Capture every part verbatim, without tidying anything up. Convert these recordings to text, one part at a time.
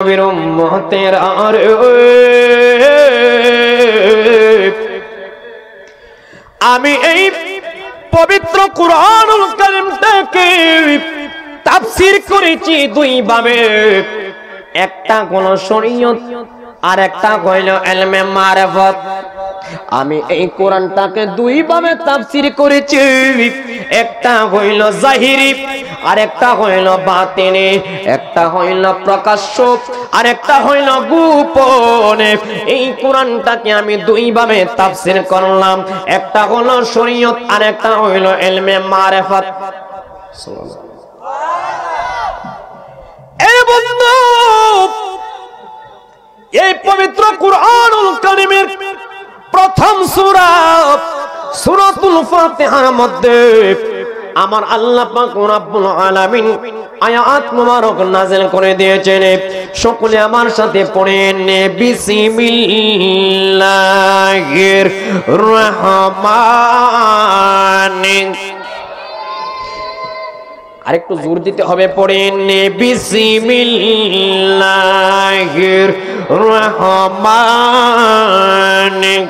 নবীর উম্মতেরা রে, আমি এই পবিত্র কুরআনুল কারীমটাকে তাফসীর করেছি দুই ভাবে। একটা কোন শরীয়ত আর একটা হইল ইলমে মারিফত। আমি এই কোরআনটাকে দুই ভাবে তাফসীর করেছি, একটা হইল জাহিরি আর একটা হইল বাতিনি, একটা হইল প্রকাশ্য আর একটা হইল গোপনে। এই কোরআনটাকে আমি দুই ভাবে তাফসীর করলাম, একটা হলো শরীয়ত আর একটা হইল ইলমে মারিফত। এই বন্ধু, এই পবিত্র কুরআনুল কারীমের প্রথম সূরা সূরাতুল ফাতিহার মধ্যে আমার আল্লাহ পাক রব্বুল আলামিন আয়াত মুবারক নাযিল করে দিয়েছেন। সকলে আমার সাথে পড়েন, বিসমিল্লাহির রহমানির। আরেকটু জোর দিতে হবে, পড়েন বিসমিল্লাহির রহমানির।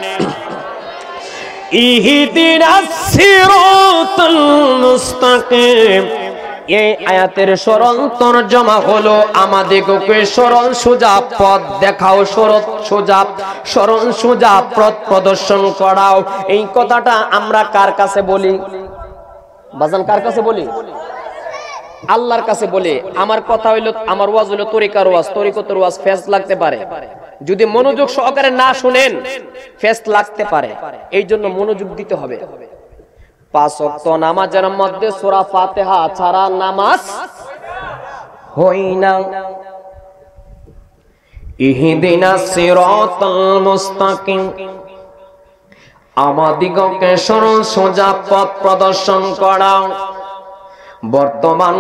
ইহদিনাস সিরাতাল মুস্তাকিম। এই আয়াতের সরল তরজমা হলো আমাদেরকে সরল সোজা পথ দেখাও, সরল সোজা সরল সোজা পথ প্রদর্শন করাও। এই কথাটা আমরা কার কাছে বলি বাজান? কার কাছে বলি? আল্লাহর কাছে বলে। আমার কথা হইলো, আমার ওয়াজ হইলো তরিকার ওয়াজ, তরিকতের ওয়াজ ফেজ লাগতে পারে, যদি মনোযোগ সহকারে না শুনেন ফেজ লাগতে পারে। এই জন্য মনোযোগ দিতে হবে। পাঁচ ওয়াক্ত নামাজের মধ্যে সূরা ফাতিহা ছাড়া নামাজ হয় না। ইহদিনাস সিরাতাল মুস্তাকিম, আমাদিগকে সরল সোজা পথ প্রদর্শন করাও। বর্তমান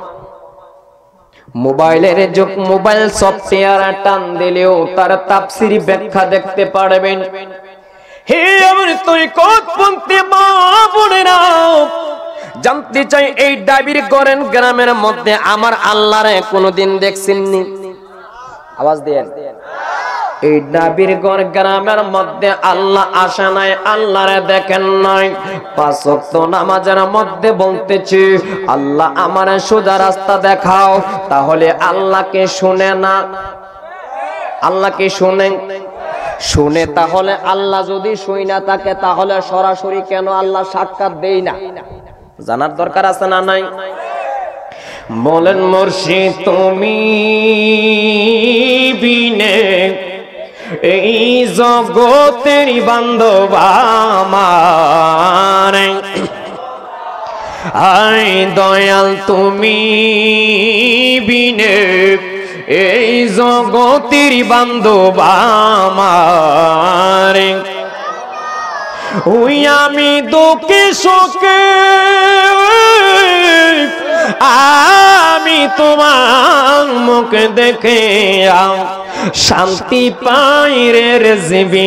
মোবাইলের যুগ, মোবাইল সফটওয়্যার টান দিলেও তার তাফসীরি ব্যাখ্যা দেখতে পারবেন। হে আমার তরিকতপন্থী মা বোনেরা, জানতে চাই এই ডাবির করেন গ্রামের মধ্যে আমার আল্লাহরে কোনদিন দেখছেননি? আওয়াজ দেন। এই ডাবির ঘর গ্রামের মধ্যে আল্লাহ আসে নাই, আল্লাহরে দেখেন নাই। পাঁচ ওয়াক্ত নামাজের মধ্যে বলতেছি, আল্লাহ আমারে সোজা রাস্তা দেখাও, তাহলে আল্লাহকে শুনে না? আল্লাহকে শুনে শুনে তাহলে আল্লাহ যদি শুই না থাকে, তাহলে সরাসরি কেন আল্লাহ সাক্ষাৎ দেই না? জানার দরকার আছে না নাই? বলেন মুর্শিদ তুমি বিনে এই জগতের বান্ধব আমার, আয় দয়াল তুমি বিনে এই জগতের বান্ধব আমার। ওই আমি দুঃখে শোকে আমি তোমার মুখ দেখে শান্তি পাই রে রেজিবি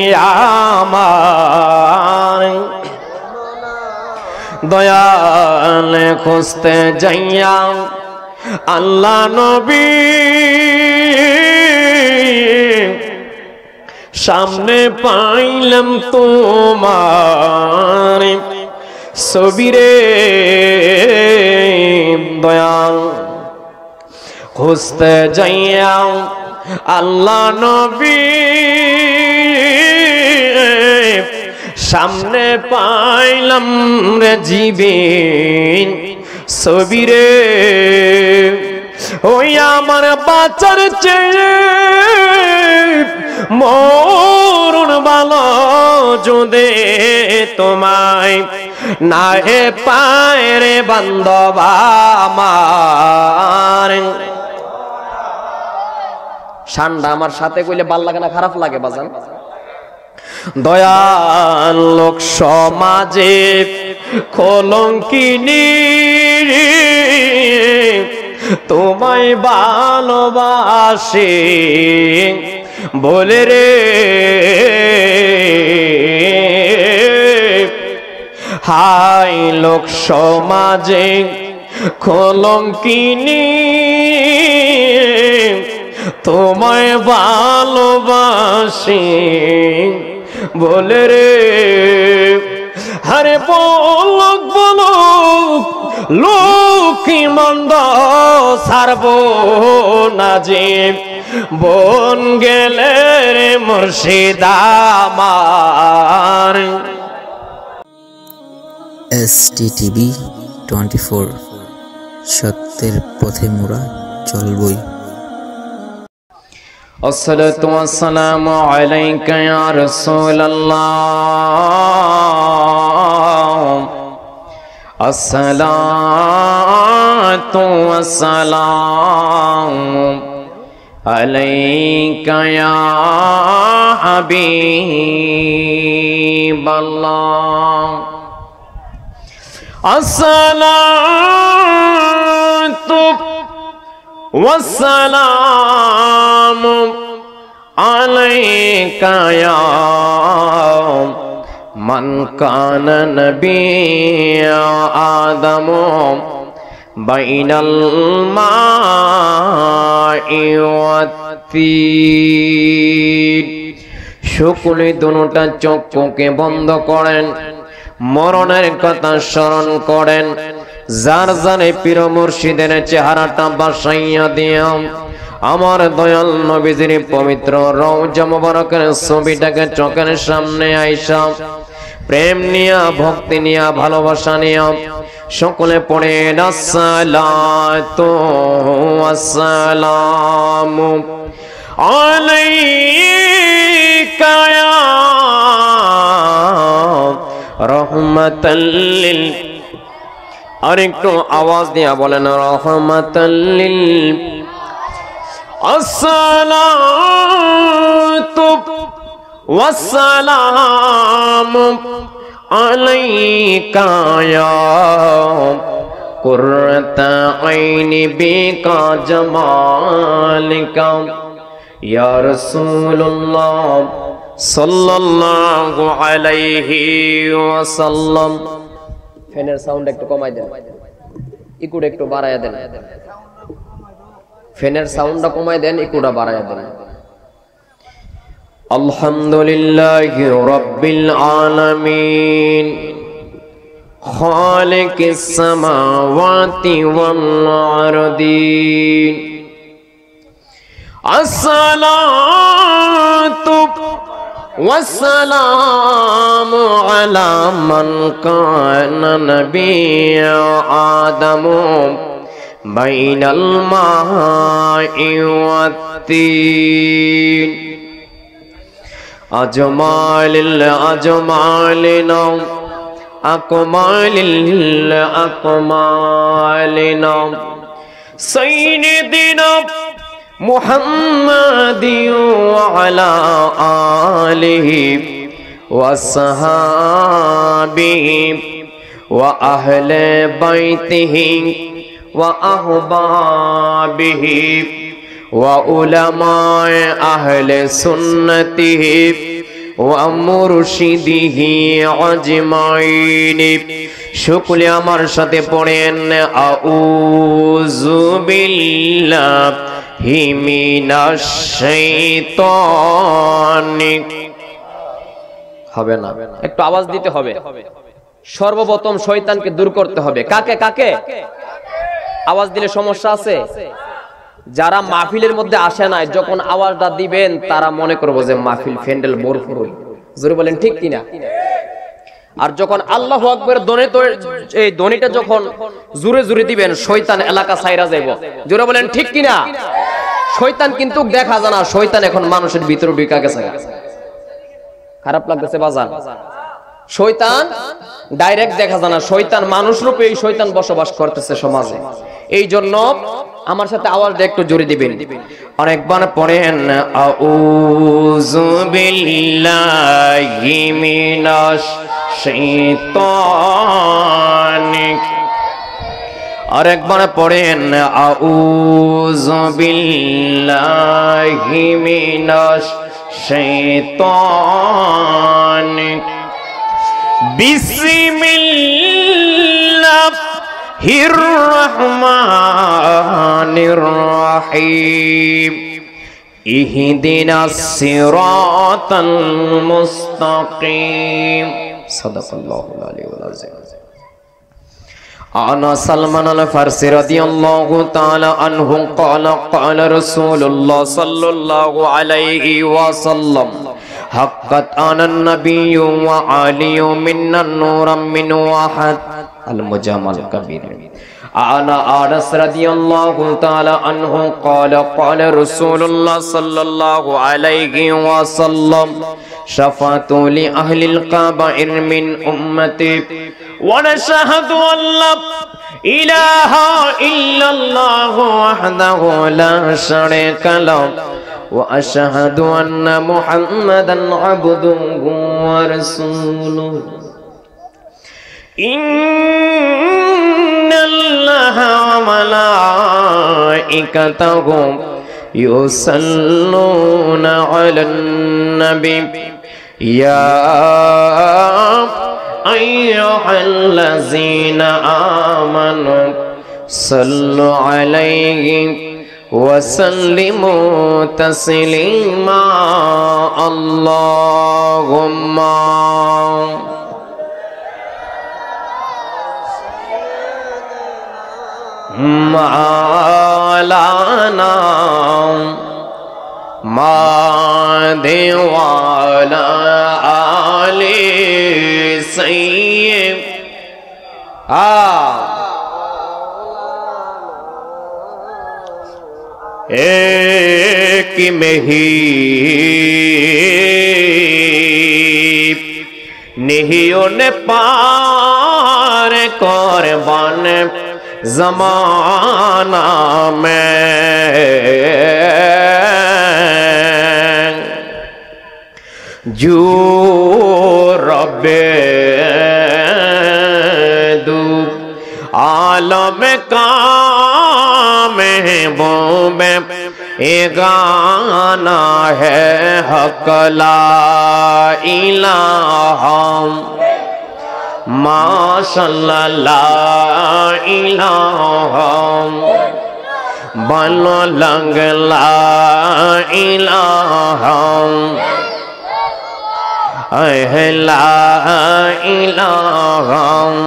আমার। দয়াল খুঁজতে যাইয়া আল্লাহ নবী সামনে পাইলাম তোমার ছবি রে। দয়াল খুঁজতে যাইয়া আল্লাহ নবী সামনে পাইলাম রে জীবিন ছবি রে। ওই আমার বাঁচার চেয়ে মরণ ভালো যদি তোমায় না হে পায় রে বান্ধব আমার। ঠান্ডা আমার সাথে কইলে ভাল লাগে না খারাপ লাগে বাজান? দয়াল লোক সমাজে কলঙ্কিনী তোমায় ভালোবাসে বলে রে। হাই লোক সমাজে কলঙ্কিনী তোমায় ভালোবাসি বলে রে আরে বলক বলক লোকি মন্দ ছাড়বো না যে বন গেলে রে মুর্শিদ আমার। S T TV twenty four, সত্যের পথে মোরা চলবই। আসসালাতু ওয়াসসালামু আলাইকা ইয়া রাসূলুল্লাহ, আসসালাতু ওয়াসসালামু আলাইকা ইয়া হাবিবাল্লাহ, আসসালাতু ওয়াসসালামু আলাইকা ইয়া মান কানা নবিয়্যা আদমু বাইনাল মা'i ওয়াত-তিন। সকলে দুটা চক্ষুকে বন্ধ করেন, মরণের কথা স্মরণ করেন, যার জানে পীর মুর্শিদের চেহারাটা বাসাইয়া দিয়া আমার দয়াল নবীজির পবিত্র রওজা মুবারকের ছবিটাকে চোখের সামনে আইসা প্রেম নিয়া, ভক্তি নিয়া, ভালোবাসা নিয়া সকলে পড়েন আসসালাতু ওয়াসসালামু আলাইকা ইয়া রাহমাতাল লিল, আর একটু আওয়াজ দিয়া বলেন রাহমাতাল লিল, আসসালাতু ওয়াসসালামু আলাইকা ইয়া কুররাতা আইনি বিকা জামালিকা ইয়া রাসূলুল্লাহ সাল্লাল্লাহু আলাইহি ওয়াসাল্লাম। ফ্যানের সাউন্ড একটু কমাই দেন, ইকুটা একটু বাড়ায়া দেন, ফ্যানের সাউন্ডটা কমাই দেন, ইকুটা বাড়ায়া দেন। আলহামদুলিল্লাহি রাব্বিল আলামিন খালিকিস সামাওয়াতি ওয়াল আরদিন, আসসালাতু ওয়াসসালামু আলা মান কানা নবিয়্যা আদমু বাইনাল মা'i ওয়াত-তিন। আজমালিল আজমালিনা আকমালিল আকমালিনা সাইয়্যিদিনা মুহাম্মাদিন ওয়া আলা আলিহি ওয়া সাহাবিহি ওয়া আহলে বাইতিহি ওয়া আহবাবিহি ওয়া উলামায়ে আহলে সুন্নতিহি ওয়া মুরশিদিহি আজমাইন। সকলে আমার সাথে পড়েন আউযু বিল্লাহি মিনাশ শাইতানি। হবে না, একটু আওয়াজ দিতে হবে। সর্বপ্রথম শয়তানকে দূর করতে হবে। কাকে কাকে? আওয়াজ দিলে সমস্যা আছে? যারা মাহফিলের মধ্যে আসে নাই, যখন আওয়াজটা দিবেন তারা মনে করবো যে মাহফিল ফ্যান্ডেল ভরপুর। জোরে বলেন ঠিক কিনা? আর যখন আল্লাহু আকবার ধ্বনি, এই ধ্বনিটা যখন জোরে জোরে দিবেন, শয়তান এলাকা ছাইরা যাইব। জোরে বলেন ঠিক কিনা? শয়তান কিন্তু দেখা যায় না, শয়তান এখন মানুষের ভিতরে ঢুকা গেছে। খারাপ লাগতেছে বাজান? শয়তান ডাইরেক্ট দেখা যায় না, শয়তান মানুষ রূপে এই শয়তান বসবাস করতেছে সমাজে। এই জন্য আমার সাথে আওয়াজটা একটু জোরে দিবেন। অনেকবার পড়েন আউযু বিল্লাহি মিনাশ শাইতানি। আরেকবার পড়েন আউযু বিল্লাহি মিনাশ শাইতানি। বিসমিল্লাহির রহমানির রহিম। इहदिनास सिरातल मुस्तकीम। सदक़ल्लाहुल अलीयुल अज़ीम। आना सलमान अल फारसी रदियल्लाहु ताला अन्हु क़ाल क़ाल रसूलुल्लाह सल्लल्लाहु अलैहि वसल्लम हक़्क़त आना नबिय्यु व आलियु मिन्नन नूरम मिन वाहद। अल मुजाम्मल कबीर। आना अनस रदियल्लाहु ताला अन्हु क़ाल क़ाल रसूलुल्लाह सल्लल्लाहु अलैहि वसल्लम शफ़ाअतु लि अहलिल क़बाइर मिन उम्मती व नशहदु अल्ला इलाहा इल्लल्लाहु वहदहु ला शरीका लहु व अशहदु अन्ना मुहम्मदन अब्दुहु व रसूलुहु। इन्नल्लाहा व मलाइकतहु युसल्लूना अलन नबी या अय्युहल्लज़ीना आमनू सल्लु अलैहि वसल्लिमू तस्लीमा। अल्लाहुम्मा मौलाना मादेवाला आले सैयद आ एक में ही निहियों ने पार कुर्बान ज़माना में जो रब्बे दू आलम का महबूब ए गाना है हक़ ला इलाहा माशअल्लाह ला इलाहा बनो लंग ला इलाहा ला इलाहा।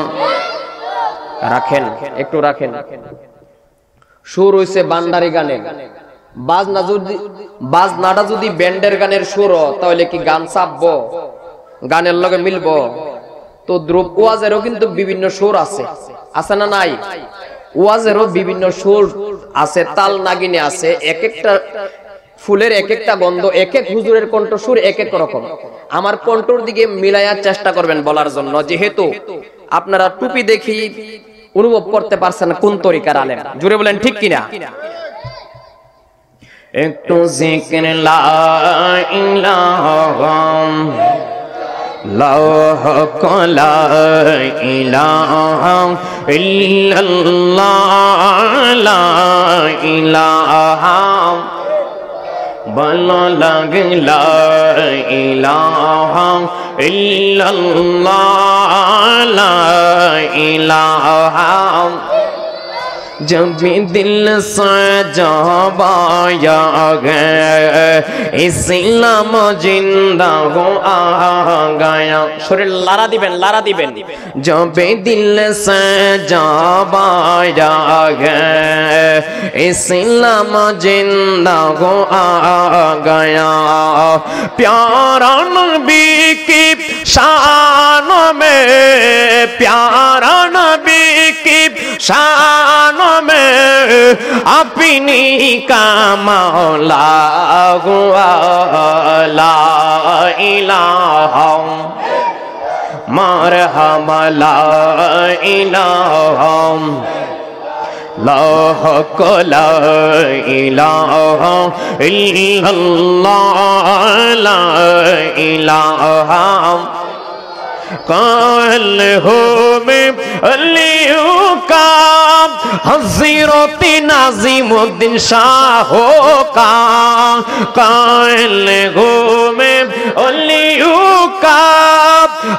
রাখেন একটু রাখেন। সুর হইছে বান্দারি গানে, বাজনা যদি বাজনাটা যদি ব্যান্ডের গানের সুর তাহলে কি গান চাপবো, গানের লগে মিলবো? তো দ্রুপ ওয়াজেরও কিন্তু বিভিন্ন সুর আছে, আছে না নাই? ওয়াজেরও বিভিন্ন সুর আছে, তাল নাগিনে আছে, এক একটা ফুলের এক একটা গন্ধ, এক এক হুজুরের কণ্ঠ সুর এক এক রকম। আমার কণ্ঠর দিকে মিলাইয়ার চেষ্টা করবেন বলার জন্য, যেহেতু আপনারা টুপি দেখি অনুভব করতে পারছেন কোন তরিকার আলেম। জুড়ে বলেন ঠিক কিনা? একটু জিকির লা ইলাহা লাহ লা ইলাহা ইল্লাল্লাহ লা ইলাহা বলো লাগলা ইলাহা ইল্লাল্লাহ লা ইলাহা। जब भी दिल से जबाया गया इस्लाम जिंदा हो आ गया। शरीर लारा दिबेन लारा दिबेन। जब भी दिल से जबाया गया इस्लाम जिंदा हो आ गया। प्यारा नबी की शान में, प्यारा नबी की शान में अपनी का मौला हुआ ला इलाहा मरहमा ला इलाहा लाह ला इलाहा इल्लल्लाह ला इलाहा। काल हो में अलियों का हज़रत नाज़िमुद्दीन शाहों का। काल हो में अलियों का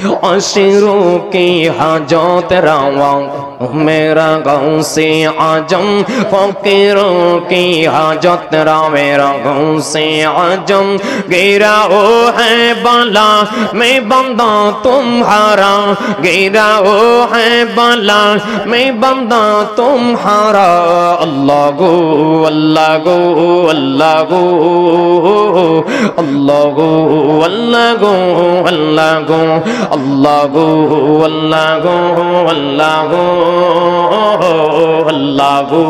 अशरों की हाजत रवा मेरा गाँव से आजम, फकीरों की हाजत रवा मेरा गाँव से आजम। गिरा ओ है बाला मैं बंदा तुम्हारा, गिरा ओ है बाला मैं बंदा तुम्हारा। अल्लाह गो अल्लाह गो अल्लाह गो अल्लाह गो अल्लाह गो अल्लाह गो अल्लाह गो अल्लाह गो अल्लाह गो अल्लाह गो।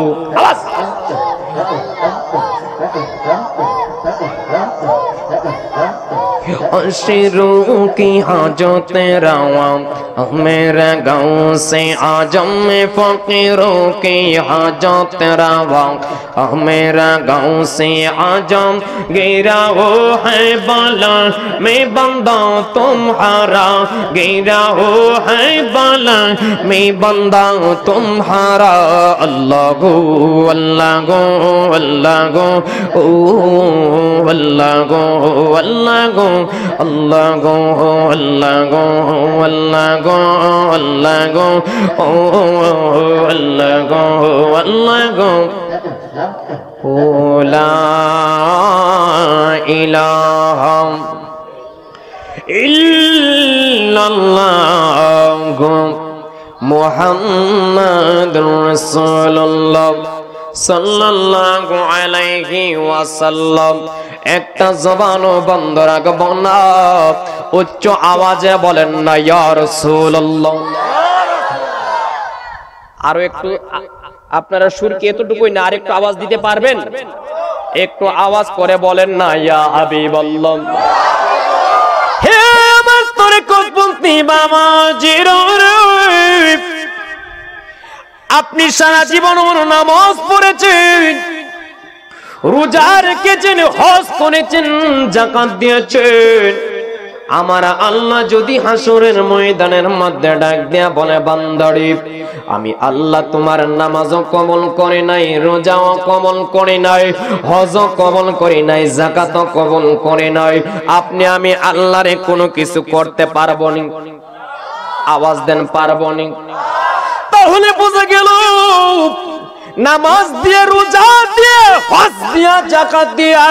अशरों की हाजत रवा मेरा गाँव से आजम, में फकीरों की हाजत रवा मेरा गाँव से आजम। गिरा हो है बाला मैं बंदा तुम्हारा, गिरा हो है बाला मैं बंदा तुम्हारा। अल्लाह गो अल्लाह गो अल्लाह गो ओ अल्लाह गो अल्लाह गो अल्लाह गो अल्लाह गो अल्लाह गो अल्लाह गो ओ अल्लाह गो अल्लाह गो। ओ ला इलाहा इल्लल्लाह मुहम्मदुर रसूलुल्लाह সাল্লাল্লাহু আলাইহি ওয়াসাল্লাম। একটা জবানও বন্ধ রাখবো না, উচ্চ আওয়াজে বলেন না ইয়া রাসূলুল্লাহ। আরো একটু আপনারা সুর কি এতটুকুই না, আর একটু আওয়াজ দিতে পারবেন? একটু আওয়াজ করে বলেন না ইয়া হাবিবাল্লাহ। হে আমার তোরে কতপন্থী বাবা জিরোরে, আপনি সারা জীবন নামাজ পড়েছেন, রোজা রেখেছেন, হজ করেছেন, যাকাত দিয়েছেন। আমার আল্লাহ যদি হাসরের ময়দানের মধ্যে ডাক দিয়া বলে বান্দারে আমি আল্লাহ তোমার নামাজও কবুল করে নাই, রোজাও কবুল করে নাই, হজও কবুল করে নাই, যাকাতও কবুল করে নাই, আপনি আমি আল্লাহরে কোনো কিছু করতে পারবো না? আওয়াজ দেন পারবো না? তাহলে বোঝা গেল নামাজ দিয়ে, রোজা দিয়ে, হজ দিয়া, যাকাত দিয়া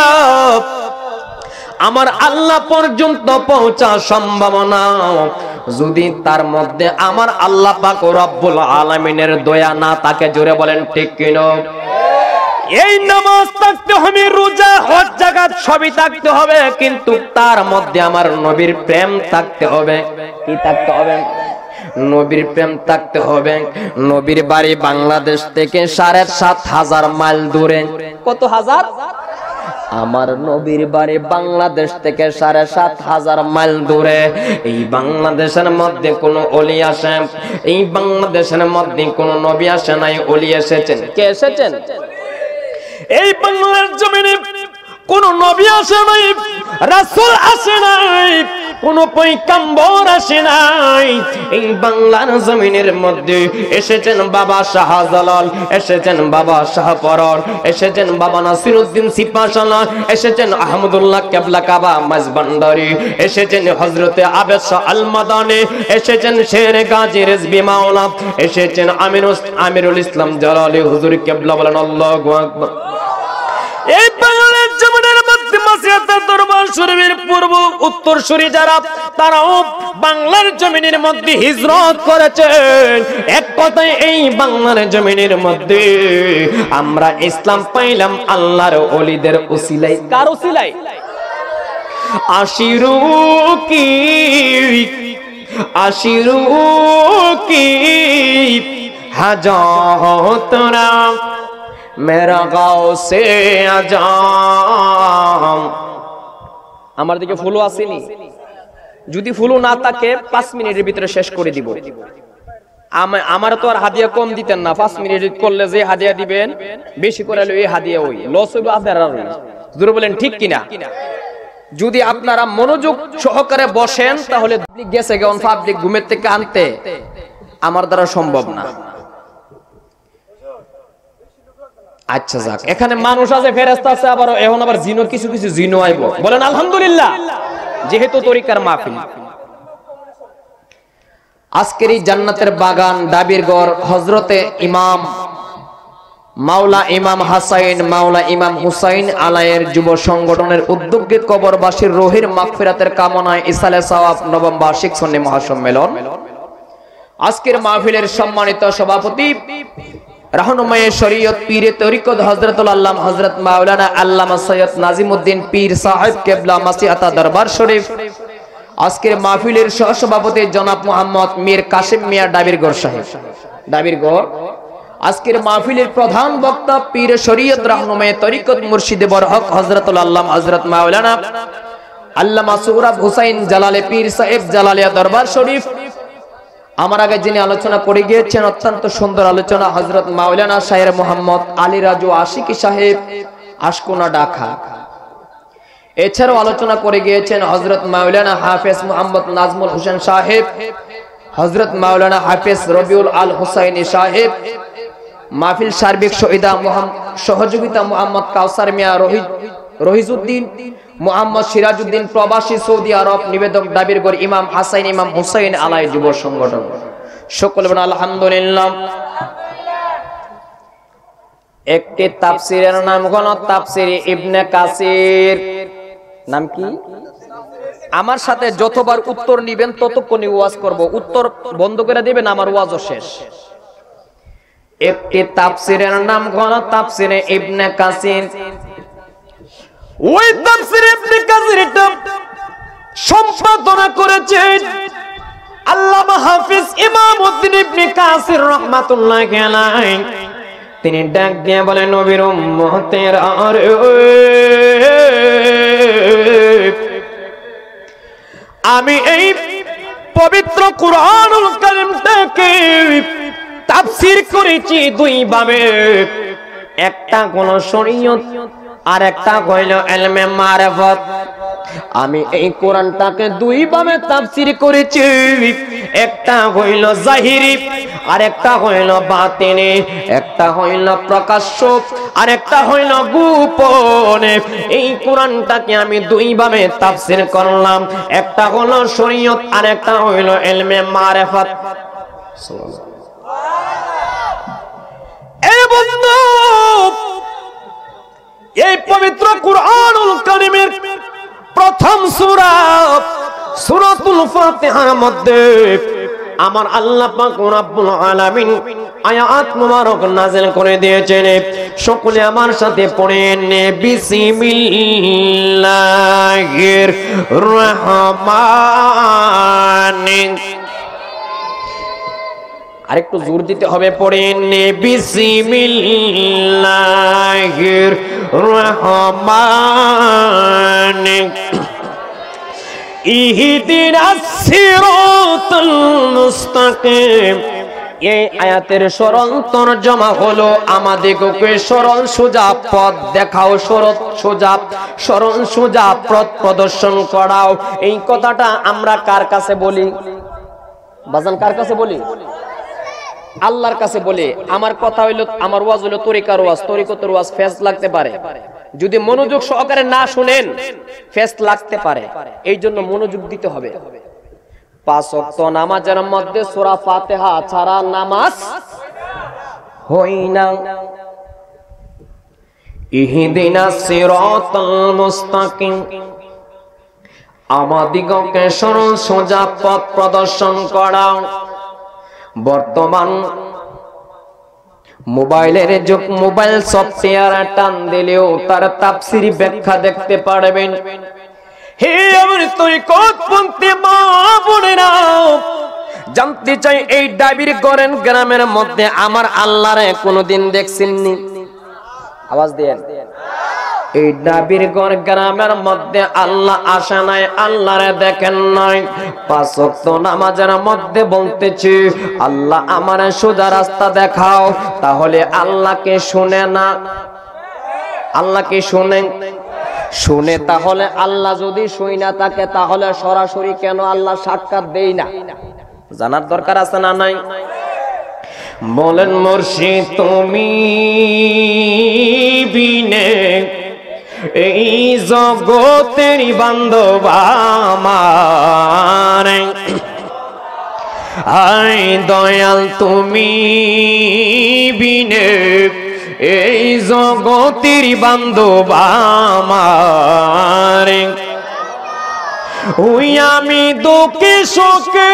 আমার আল্লাহ পর্যন্ত পৌঁছা সম্ভব না যদি তার মধ্যে আমার আল্লাহ পাক রব্বুল আলামিনের দয়া না থাকে। জোরে বলেন ঠিক কিনা? এই নামাজ থাকতে হবে, রোজা, হজ, যাকাত সবই থাকতে হবে, কিন্তু তার মধ্যে আমার নবীর প্রেম থাকতে হবে। কি থাকতে হবে? নবীর প্রেম থাকতে হবে। নবীর বাড়ি বাংলাদেশ থেকে সাড়ে সাত হাজার মাইল দূরে। কত হাজার? আমার নবীর বাড়ি বাংলাদেশ থেকে সাড়ে সাত হাজার মাইল দূরে। এই বাংলাদেশের মধ্যে কোন ওলি আসে? এই বাংলাদেশের মধ্যে কোন নবী আসে নাই, ওলি এসেছেন। কে এসেছেন? এই বাংলার জমিনে কোন নবী আসে নাই, রাসূল আসে নাই, কোন পয়গম্বর আসে নাই। এই বাংলার জমিনের মধ্যে এসেছেন বাবা শাহজালাল, এসেছেন বাবা শাহপরর, এসেছেন বাবা নাসিরউদ্দিন সিপাহসালার, এসেছেন আহমদুল্লাহ কেবলা কাবা মাঝভান্ডারী, এসেছেন হযরতে আবেদ শাহ আল মাদানী, এসেছেন শের গাজী রিজভী মাওলা, এসেছেন আমিরুল আমিরুল ইসলাম জালালী হুজুর কেবলা। বলেন আল্লাহু আকবার। এই বাংলার জমিনের মধ্যে মাসিয়াতের দরবার শরীফের পূর্ব উত্তর সূরি যারা, তারাও বাংলার জমিনের মধ্যে হিজরত করেছেন। এক কথায় এই বাংলার জমিনের মধ্যে আমরা ইসলাম পাইলাম আল্লাহর ওলিদের উসিলায়। কার উসিলায়? আশিরু কি আশিরু কি হাজাতরা মেরা গাঁও সে আজাম। আমার দিকে ফুলও আসেনি, যদি ফুলও না থাকে পাঁচ মিনিটের ভিতরে শেষ করে দিব। আমার তো আর হাদিয়া কম দিতেন না, পাঁচ মিনিট করলে যে হাদিয়া দিবেন বেশি করে এই হাদিয়া ওই লস হইব আপনারা। জোরে বলেন ঠিক কিনা? যদি আপনারা মনোযোগ সহকারে বসেন তাহলে পাবলিক গেছে গেন, পাবলিক ঘুমের থেকে আনতে আমার দ্বারা সম্ভব না। আচ্ছা যাক, এখানে মানুষ আছে, ফেরেশতা আছে, আবার এখন আবার জিনও কিছু কিছু জিনও আইব। বলেন আলহামদুলিল্লাহ, যেহেতু তরিকার মাহফিল। আজকের এই জান্নাতের বাগান ডাবির গড় হযরতে ইমাম মাওলা ইমাম হাসাইন মাওলা ইমাম হুসাইন আলাইয়ের যুব সংগঠনের উদ্যোগে কবরবাসীর রুহের মাগফিরাতের কামনায় ইসালে সওয়াব নবম বার্ষিক সুন্নি মহাসম্মেলন। আজকের মাহফিলের সম্মানিত সভাপতি রাহনুমায়ে শরীয়ত পীরে তরিকত হযরতুল আল্লামা হযরত মাওলানা আল্লামা সৈয়দ নাজিমউদ্দিন পীর সাহেব কেবলা মাসিয়াতা দরবার শরীফ। আজকের মাহফিলের সহসভাপতি জনাব মোহাম্মদ মীর কাসেম মিয়া ডাবিরগড় সাহেব ডাবিরগড়। আজকের মাহফিলের প্রধান বক্তা পীর শরীয়ত রাহনুমায়ে তরিকত মুর্শিদে বরহক হযরতুল আল্লামা হযরত মাওলানা আল্লামা সুহরাব হুসাইন জালালে পীর সাহেব জালালিয়া দরবার শরীফ। আমার আগে যিনি আলোচনা করে গিয়েছেন অত্যন্ত সুন্দর আলোচনা হযরত মাওলানা শায়ের মোহাম্মদ আলী রাজু আশিকি সাহেব আশকোনা ঢাকা। এছাড়াও আলোচনা করে গিয়েছেন হযরত মাওলানা হাফেজ মোহাম্মদ নাজমুল হোসেন সাহেব, হযরত মাওলানা হাফেজ রবিউল আল হুসাইনি সাহেব। মাহফিল সার্বিক সহিদা সহযোগিতা মোহাম্মদ কাউসার মিয়া রোহিত রহিজউদ্দিন মোহাম্মদ সিরাজউদ্দিন প্রবাসী সৌদি আরব। নিবেদক ডাবিরগড় ইমাম হাসাইন ইমাম হুসাইন আলাই যুব সংগঠন। সকলে বলেন আলহামদুলিল্লাহ। একটি তাফসীরের নাম হলো তাফসীর ইবনে কাসির। নাম কি? আমার সাথে যতবার উত্তর নিবেন ততক্ষণই ওয়াজ করব, উত্তর বন্ধ করে দিবেন, আমার ওয়াজও শেষ। একটি তাফসীরের নাম হলো তাফসীর ইবনে কাসির। ওই তাফসীর ইবনে কাসিরটা সম্পাদনা করেছেন আল্লামা হাফেজ ইমামউদ্দিন ইবনে কাসির রাহমাতুল্লাহি আলাইহি। তিনি ডাক দিয়ে বলেন, নবীর উম্মতেরা রে, আমি এই পবিত্র কুরআনুল কারীমটাকে তাফসীর করেছি দুই ভাবে। একটা কোন শরীয়ত আর একটা হইল ইলমে মারিফত। আমি এই কোরআনটাকে দুই ভাবে তাফসীর করেছি, একটা হইল জাহিরি আর একটা হইল বাতিনি, একটা হইল প্রকাশ্য আর একটা হইল গোপন। এই কোরআনটাকে আমি দুই ভাবে তাফসীর করলাম, একটা হলো শরীয়ত আর একটা হইল ইলমে মারিফত। সুবহানাল্লাহ। এই বন্ধু, এই পবিত্র কুরআনুল কারীমের প্রথম সূরা সূরাতুল ফাতিহার মধ্যে আমার আল্লাহ পাক রব্বুল আলামিন আয়াত মুবারক নাযিল করে দিয়েছেন। সকলে আমার সাথে পড়েন, বিসমিল্লাহির রহমানির। আরেকটু জোর দিতে হবে, পড়েন বিসমিল্লাহির রহমানির ইহদিনাস সিরাতাল মুস্তাকিম। এই আয়াতের সরল তরজমা হলো আমাদেরকে সরল সোজা পথ দেখাও, সরল সোজা সরল সোজা পথ প্রদর্শন করাও। এই কথাটা আমরা কার কাছে বলি বাজান? কার কাছে বলি? আল্লাহর কাছে বলে। আমার কথা হইলো, আমার ওয়াজ হইলো তরিকার ওয়াজ, তরিকতের ওয়াজ ফেজ লাগতে পারে, যদি মনোযোগ সহকারে না শুনেন ফেজ লাগতে পারে। এই জন্য মনোযোগ দিতে হবে। পাঁচ ওয়াক্ত নামাজের মধ্যে সূরা ফাতিহা ছাড়া নামাজ হয় না। ইহদিনাস সিরাতাল মুস্তাকিম, আমাদিগকে সরল সোজা পথ প্রদর্শন করাও। বর্তমান মোবাইলের যুগ, মোবাইল সফটওয়্যার টান দিলেও তার তাফসীরি ব্যাখ্যা দেখতে পারবেন। হে আমার তরিকতপন্থী মা বোনেরা, জানতে চাই এই ডাবিরগড় গ্রামের মধ্যে আমার আল্লাহরে কোনোদিন দেখছেননি? আওয়াজ দেন। এই ডাবিরগড় গ্রামের মধ্যে আল্লাহ আসে নাই, আল্লাহরে দেখেন নাই। পাঁচ ওয়াক্ত নামাজের মধ্যে বলতেছি, আল্লাহ আমারে সোজা রাস্তা দেখাও, তাহলে আল্লাহকে শুনে না? আল্লাহকে শুনেন? শুনে। তাহলে আল্লাহ যদি শুই না থাকে, তাহলে সরাসরি কেন আল্লাহ সাক্ষাৎ দেই না? জানার দরকার আছে না নাই? বলেন মুর্শিদ তুমি বিনে এই জগতের বান্ধব আমার, আয় দয়াল তুমি বিনে এই জগতের বান্ধব আমার, ওই আমি দুঃখে শোকে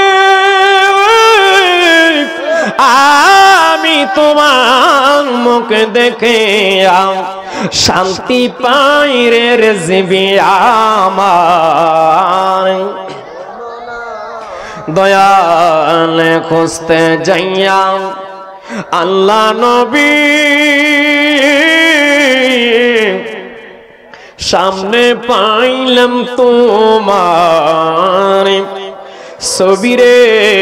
আমি তোমার মুখ দেখে শান্তি পাই রে রেজবি আমার। দয়াল খুঁজতে যাইয়া আল্লাহ নবী সামনে পাইলাম তোমার ছবি রে।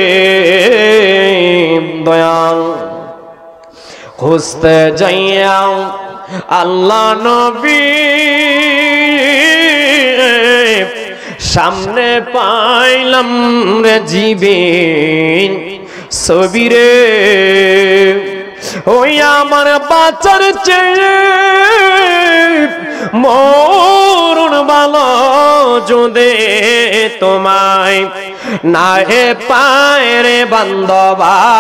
দয়াল খুঁজতে যাইয়া আল্লাহ নবী সামনে পাইলাম রে জীবিন ছবি রে। ওই আমার বাঁচার চেয়ে মরণ ভালো যদি তোমায় না হে পায় রে বান্ধব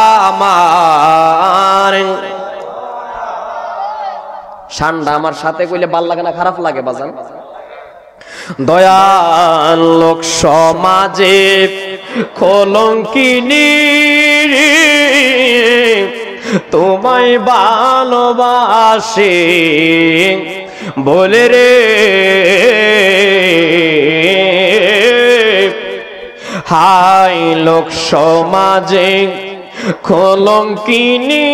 আমার। ঠান্ডা আমার সাথে কইলে ভাল লাগে না খারাপ লাগে বাজান? দয়াল লোক সমাজে কলঙ্কিনী তোমায় ভালোবাসে বলে রে, হাই লোক সমাজে কলঙ্কিনী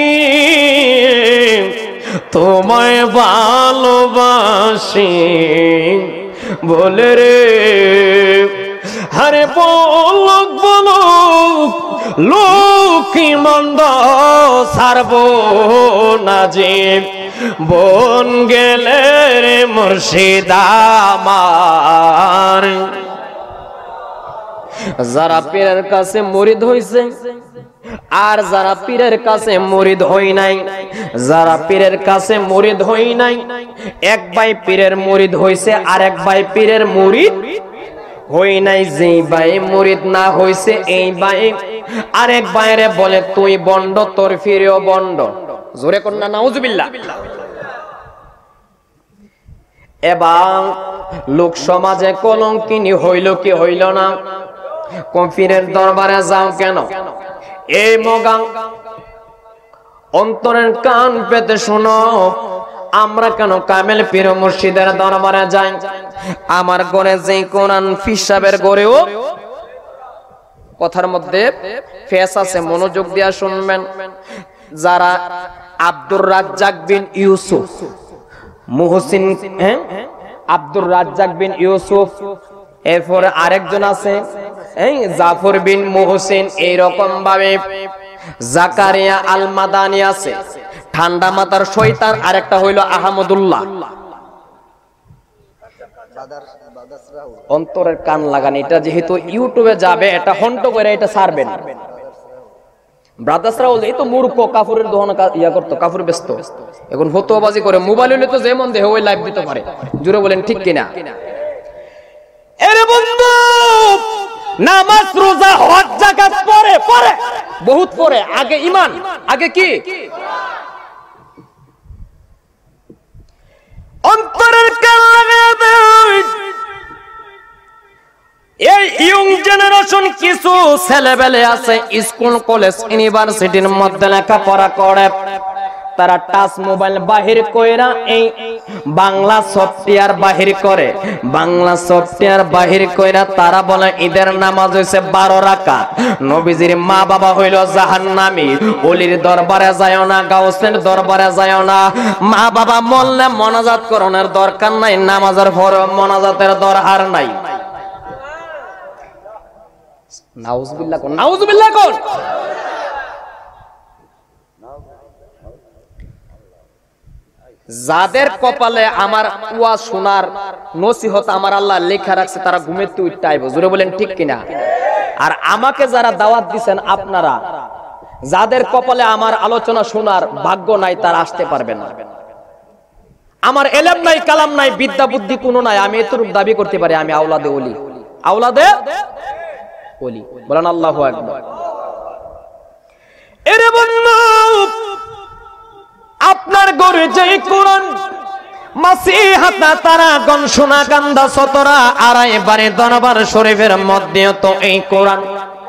তোমায় ভালোবাসে বলে রে। আরে বলুক বলুক লোকি মন্দ ছাড়ব না যে বন গেলে রে মুর্শিদ আমার। যারা পীরের কাছে মুরিদ হইছে আর যারা পীরের কাছে মুরিদ হই নাই, যারা পীরের কাছে মুরিদ হই নাই, এক ভাই পীরের মুরিদ হইছে আর এক ভাই পীরের মুরিদ হই নাই। যেই ভাই মুরিদ না হইছে এই ভাই আরেক ভাইরে বলে তুই বন্ড, তোর ফিরেও বন্ড। জোরে কোন না নাউজুবিল্লাহ। এবং লোক সমাজে কলঙ্কিনী হইল কি হইল না? কফিরের দরবারে যাও কেন? এই মগা অন্তরের কান পেতে শোনো, আমরা কেন কামেল পীর মুর্শিদের দরবারে যাই? আমার ঘরে যে কোরআন ফিসাবের ঘরেও কথার মধ্যে ফেস আছে, মনোযোগ দিয়া শুনবেন। যারা আব্দুর রাজ্জাক বিন ইউসুফ মুহসিন, হ্যাঁ আব্দুর রাজ্জাক বিন ইউসুফ, এরপরে আরেকজন আছে এই জাফর বিন মুহসিন, এইরকম ভাবে জাকারিয়া আল মাদানি আছে, ঠান্ডা মাথার শয়তান, আরেকটা হইল আহমদুল্লাহ। অন্তরের কান লাগান, এটা যেহেতু ইউটিউবে যাবে এটা হন্ট করে এটা ছাড়বেন। ব্রাদার্স রাহুল এই তো মূর্খ, কাফুরের দোহন ইয়া করতো, কাফুর ব্যস্ত, এখন ফতোয়াবাজি করে। মোবাইল হইলে তো যেমন দেহ ওই লাইভ দিতে পারে। জুড়ে বলেন ঠিক কিনা? এরে বন্ধু, নামাজ রোজা হজ যাকাত পরে পরে বহুত পরে, আগে ঈমান, আগে কি? অন্তরের কান লাগায় দেয়। এই ইয়ং জেনারেশন কিছু ছেলেবেলে আছে স্কুল কলেজ ইউনিভার্সিটির মধ্যে লেখাপড়া করে, তারা টাচ মোবাইল বাহির কইরা এই বাংলা সফটওয়্যার বাহির করে। বাংলা সফটওয়্যার বাহির কইরা তারা বলে ঈদের নামাজ হইছে বারো রাকাত, নবীজির মা বাবা হইল জাহান্নামী, ওলির দরবারে যায়ও না, গাউসের দরবারে যায়ও না, মা বাবা মরলে মোনাজাত করণের দরকার নাই, নামাজের পর মোনাজাতের দরকার নাই। নাউজুবিল্লাহ কোন, নাউজুবিল্লাহ কোন। যাদের কপালে আমার ওয়া শোনার নসিহত আমার আল্লাহ লেখা রাখছে তারা ঘুমেতে উঠতে আইব। জোরে বলেন ঠিক কিনা? আর আমাকে যারা দাওয়াত দিবেন আপনারা, যাদের কপালে আমার আলোচনা শোনার ভাগ্য নাই তারা আসতে পারবেন না। আমার এলেম নাই, কালাম নাই, বিদ্যা বুদ্ধি কোনো নাই, আমি এতটুকু দাবি করতে পারি আমি আওলাদে ওলি, আওলাদে ওলি। বলেন আল্লাহু আকবার। এরে বন্ধু, আপনার ঘরে যে কোরআন মাসিহাতা তারা গন সোনা গান্ধা সতরা আড়াই বারে দরবার শরীফের মধ্যে তো এই কোরআন,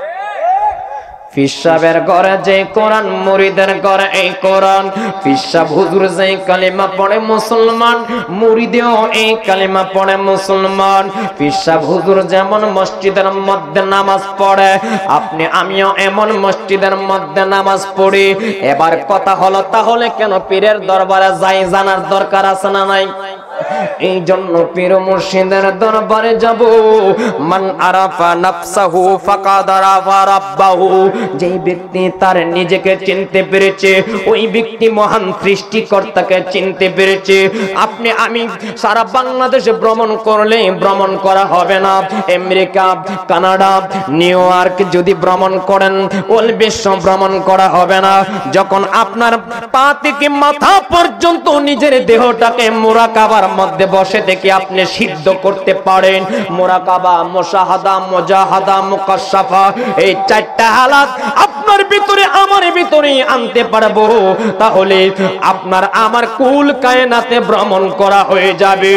ফিসাবের ঘরে যে কোরআন, মুরিদের ঘরে এই কোরআন। ফিসাব হুজুর যে কালিমা পড়ে মুসলমান, মুরিদেও এই কালিমা পড়ে মুসলমান। ফিসাব হুজুর যেমন মসজিদের মধ্যে নামাজ পড়ে, আপনি আমিও এমন মসজিদের মধ্যে নামাজ পড়ি। এবার কথা হলো, তাহলে কেন পীরের দরবারে যাই জানার দরকার আছে না নাই? এই জন্য পীর মুর্শিদের দরবারে যাব। মান আরাফা নাফসাহু ফাকাদ আরাফা রাব্বাহু, যেই ব্যক্তি তার নিজেকে চিনতে পেরেছে, ওই ব্যক্তি মহান সৃষ্টিকর্তাকে চিনতে পেরেছে। আপনি আমি সারা বাংলাদেশে ভ্রমণ করলে ভ্রমণ করা হবে না। আমেরিকা, কানাডা, নিউ ইয়র্ক যদি ভ্রমণ করেন, ওল বিশ্ব ভ্রমণ করা হবে না। যখন আপনার পা থেকে মাথা পর্যন্ত নিজের দেহটাকে মুরাকাবার মধ্যে বসে থেকে আপনি সিদ্ধ করতে পারেন, মুরাকাবা, মুশাহাদা, মুজাহাদা, মুকাশশাফা, এই চারটা হালাত আপনার ভিতরে আমার ভিতরে আনতে পারবো, তাহলে আপনার আমার কুল কায়নাতে ভ্রমণ করা হয়ে যাবে।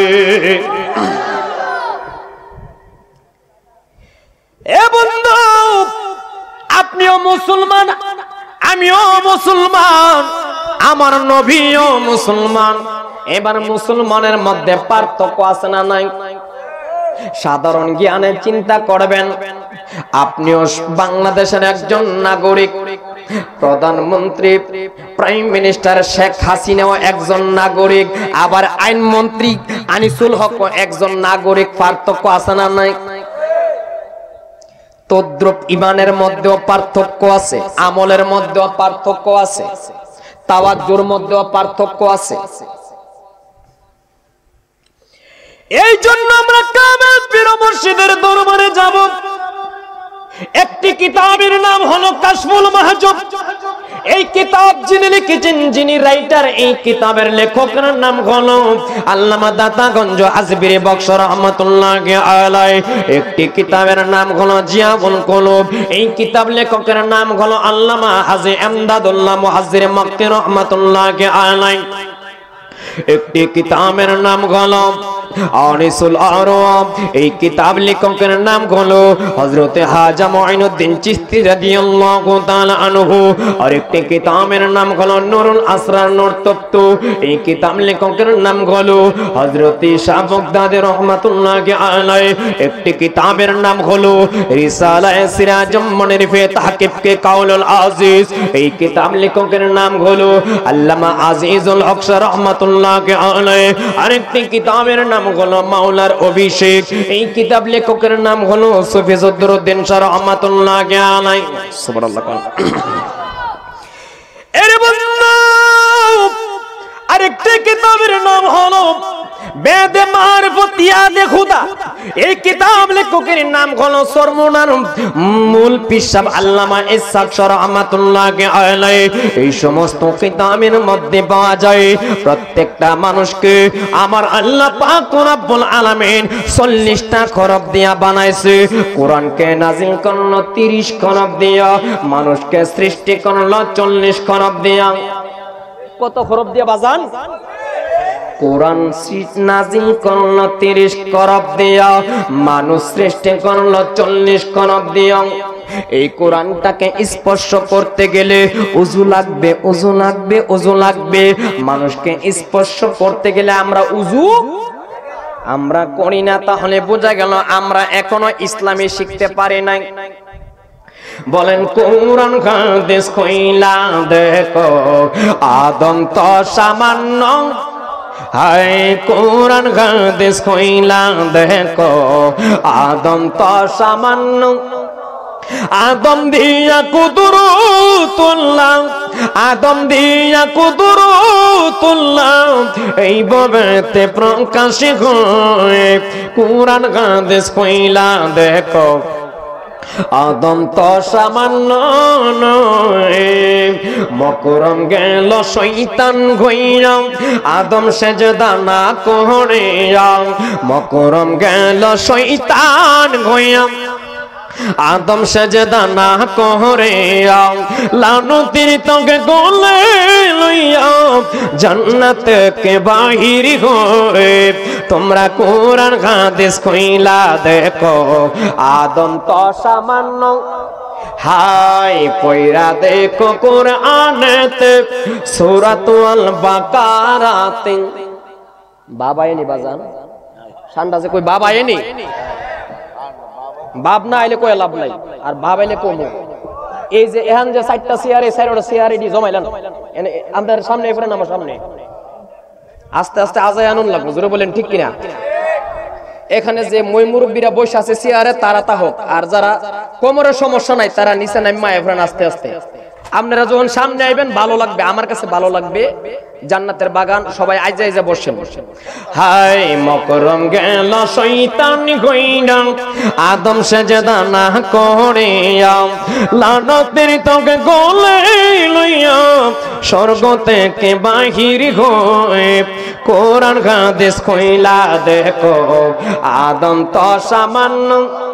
এ বন্ধু, আপনিও মুসলমান, আমিও মুসলমান, আমার নবীও মুসলমান। এবার মুসলমানের মধ্যে পার্থক্য আছে না নাই? সাধারণ জ্ঞানে চিন্তা করবেন, আপনিও বাংলাদেশের একজন নাগরিক, প্রধানমন্ত্রী প্রাইম মিনিস্টার শেখ হাসিনাও একজন নাগরিক, আবার আইনমন্ত্রী আনিসুল হক একজন নাগরিক। পার্থক্য আছে না নাই? তদ্রুপ ইমানের মধ্যেও পার্থক্য আছে, আমলের মধ্যেও পার্থক্য আছে, তাওয়াজ্জুর মধ্যেও পার্থক্য আছে। এই জন্য আমরা কামেল পীর মুর্শিদের দরবারে যাব। একটি কিতাবের নাম হলো কাশফুল মাহজুব। এই কিতাব যিনি লিখেছেন, যিনি রাইটার, এই কিতাবের লেখকের নাম হলো আল্লামা দাতাগঞ্জ আজমিরি বক্স রহমাতুল্লাহি আলাইহি। একটি কিতাবের নাম হলো জিয়াউল কুলুব। এই কিতাব লেখকের নাম হলো আল্লামা হাজী আমদাদুল্লাহ মুহাজ্জির মক্কি রহমাতুল্লাহি আলাইহি। একটি কিতাবের নাম হলো আনিসুল আরব। এই কিতাব লেখকের নাম হলো হযরত খাজা মুঈনুদ্দিন চিশতি রাদিয়াল্লাহু তাআলা আনহু। আর একটি কিতাবের নাম হলো নূরুল আসরার নূর তপ্ত। এই কিতাব লেখকের নাম হলো হযরত শাহ বাগদাদী রাহমাতুল্লাহি আলাইহি। একটি কিতাবের নাম হলো রিসালায়ে সিরাজুম মুনির ফি তাহকিব কে কাউলুল আজিজ। এই কিতাব লেখকের নাম হলো আল্লামা আজিজুল হক রাহমাতুল্লাহি আলাইহি। আরেকটি কিতাবের নাম হলো মাওলার অভিষেক। এই কিতাব লেখকের নাম হলো সুফি সদরুদ্দিন শাহ রাহমাতুল্লাহি আলাইহি। সুবহানাল্লাহ। এর বন্ধু, আরেকটি কিতাবের নাম হলো বেদে মারফত ইয়াদে খুদা। এই কিতাব লেখকের নাম হলো সরমুনার মূল পিসাব আল্লামা ইসহাক রাহমাতুল্লাহি আলাইহি। এই সমস্ত কিতাবের মধ্যে পাওয়া যায় প্রত্যেকটা মানুষকে আমার আল্লাহ পাক রব্বুল আলামিন চল্লিশটা খরব দিয়া বানাইছে। কোরআনকে নাজিল করলো তিরিশ খরব দিয়া, মানুষকে সৃষ্টি করলো চল্লিশ খরব দিয়া। কত খরব দিয়া বাজান? কোরআন নাজিল করলো তিরিশ খরব দিয়া, মানুষ সৃষ্টি করলো চল্লিশ খরব দিয়া। এই কোরআনটাকে স্পর্শ করতে গেলে ওযু লাগবে, ওযু লাগবে, ওযু লাগবে। মানুষকে স্পর্শ করতে গেলে আমরা ওযু আমরা করি না, তাহলে বোঝা গেল আমরা এখনো ইসলামী শিখতে পারি নাই। বলেন কোরআন হাদিস কইলা দেখো, আদম তো সামান্য, হায় কোরআন হাদিস কইলা দেখো, আদম তো সামান্য। আদম দিয়া কুদরতুল্লাহ, আদম দিয়া কুদরতুল্লাহ, এই ভবেতে প্রকাশ হয়। কোরআন হাদিস কইলা দেখো, আদম তো সামান্য নয়। মকরম গেল শয়তান হইয়া, আদম সেজদা না করিয়া। মকরম গেল শয়তান হইয়া, আদম সেজদা না করে লানতের তোকে গলে লইয়া জান্নাত কে বাহির হয়ে তোমরা কোরআন হাদিস কইলা দেখো আদম তো সামান্য হাই পয়রা দেখো কোরআনেতে সূরাতুল বাকারাতে বাবা এনি বাজান ঠান্ডা যে কই বাবা এনি বাপ না আইলে কই লাভ নাই আর বাপ আইলে কমু এই যে এখান যে চারটা চেয়ারে চারটা চেয়ারে দি জমাইলেন আমাদের সামনে এফরেন আমার সামনে আস্তে আস্তে আজায় আনুন লাগবে জোরে বলেন ঠিক কিনা এখানে যে মই মুরব্বীরা বসে আছে চেয়ারে তারা তা হোক আর যারা কোমরের সমস্যা নাই তারা নিচে নামা এফরেন আস্তে আস্তে আপনারা যখন সামনে আইবেন ভালো লাগবে আমার কাছে ভালো লাগবে জান্নাতের বাগান সবাই আইজা আইজা বসেন হাই মকরম গেল শয়তান কইনা আদম সেজদা না করে লানতের তোকে গলে লইয়া স্বর্গ থেকে বাহির হয়ে কোরআন হাদিস কইলা দেখো আদম তো সামান্য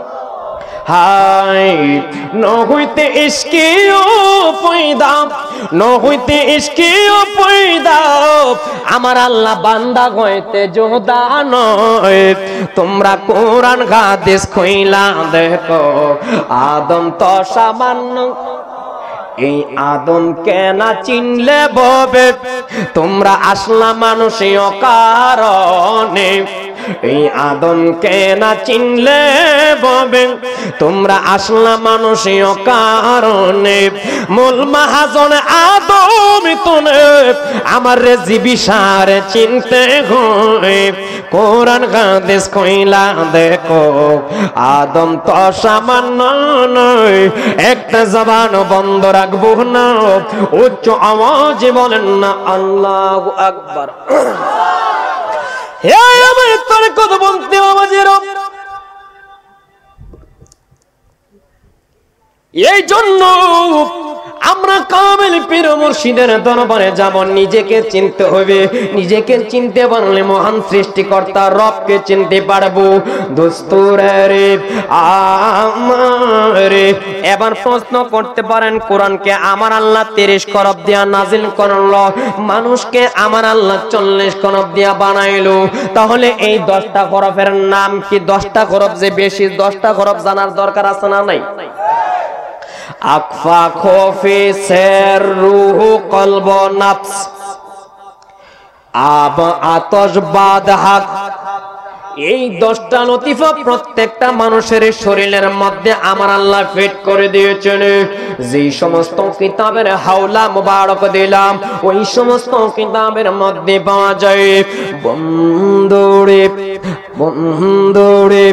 হাই ন হইতে ইশকিও পয়দা ন হইতে ইশকিও পয়দা আমার আল্লাহ বান্দা হইতে জোদা নয় তোমরা কোরআন হাদিস কইলা দেখো আদম তো সামান্য এই আদম কে না চিনলে ববে তোমরা আসলা মানুষীয় কারণে এই আদম কে না চিনলে ববে তোমরা আসলা মানুষীয় কারণে মূল মহাজন আদম তুনে আমার জীবী সারে চিনতে হয় কোরআন হাদিস কইলা দেখো আদম তো সামান্য নয় একটা জবান বন্ধ রাখবো না উচ্চ আওয়াজে বলেন না আল্লাহু আকবার হে আমার তোর কত বলতে আওয়াজের এই জন্য আমরা কামেল পীর মুর্শিদের দরবারে যাব নিজেকে চিনতে হবে নিজেকে চিনতে পারলে মহান সৃষ্টিকর্তা রবকে চিনতে পারবো দোস্তরে আমারে এবার প্রশ্ন করতে পারেন কোরআনকে আমার আল্লাহ তিরিশ করব দিয়া নাজিল করলো মানুষকে আমার আল্লাহ চল্লিশ করব দিয়া বানাইলো তাহলে এই দশটা হরফের নাম কি দশটা হরফ যে বেশি দশটা হরফ জানার দরকার আছে না নাই আকফা খফি সের রূহ কলব নফস আব আতশ বাদ হাক এই দশটা লতিফা প্রত্যেকটা মানুষের শরীরের মধ্যে আমার আল্লাহ ফিট করে দিয়েছেন যে সমস্ত কিতাবের হাওলা মুবারক দিলাম ওই সমস্ত কিতাবের মধ্যে পাওয়া যায় বন্ধুরে বন্ধুরে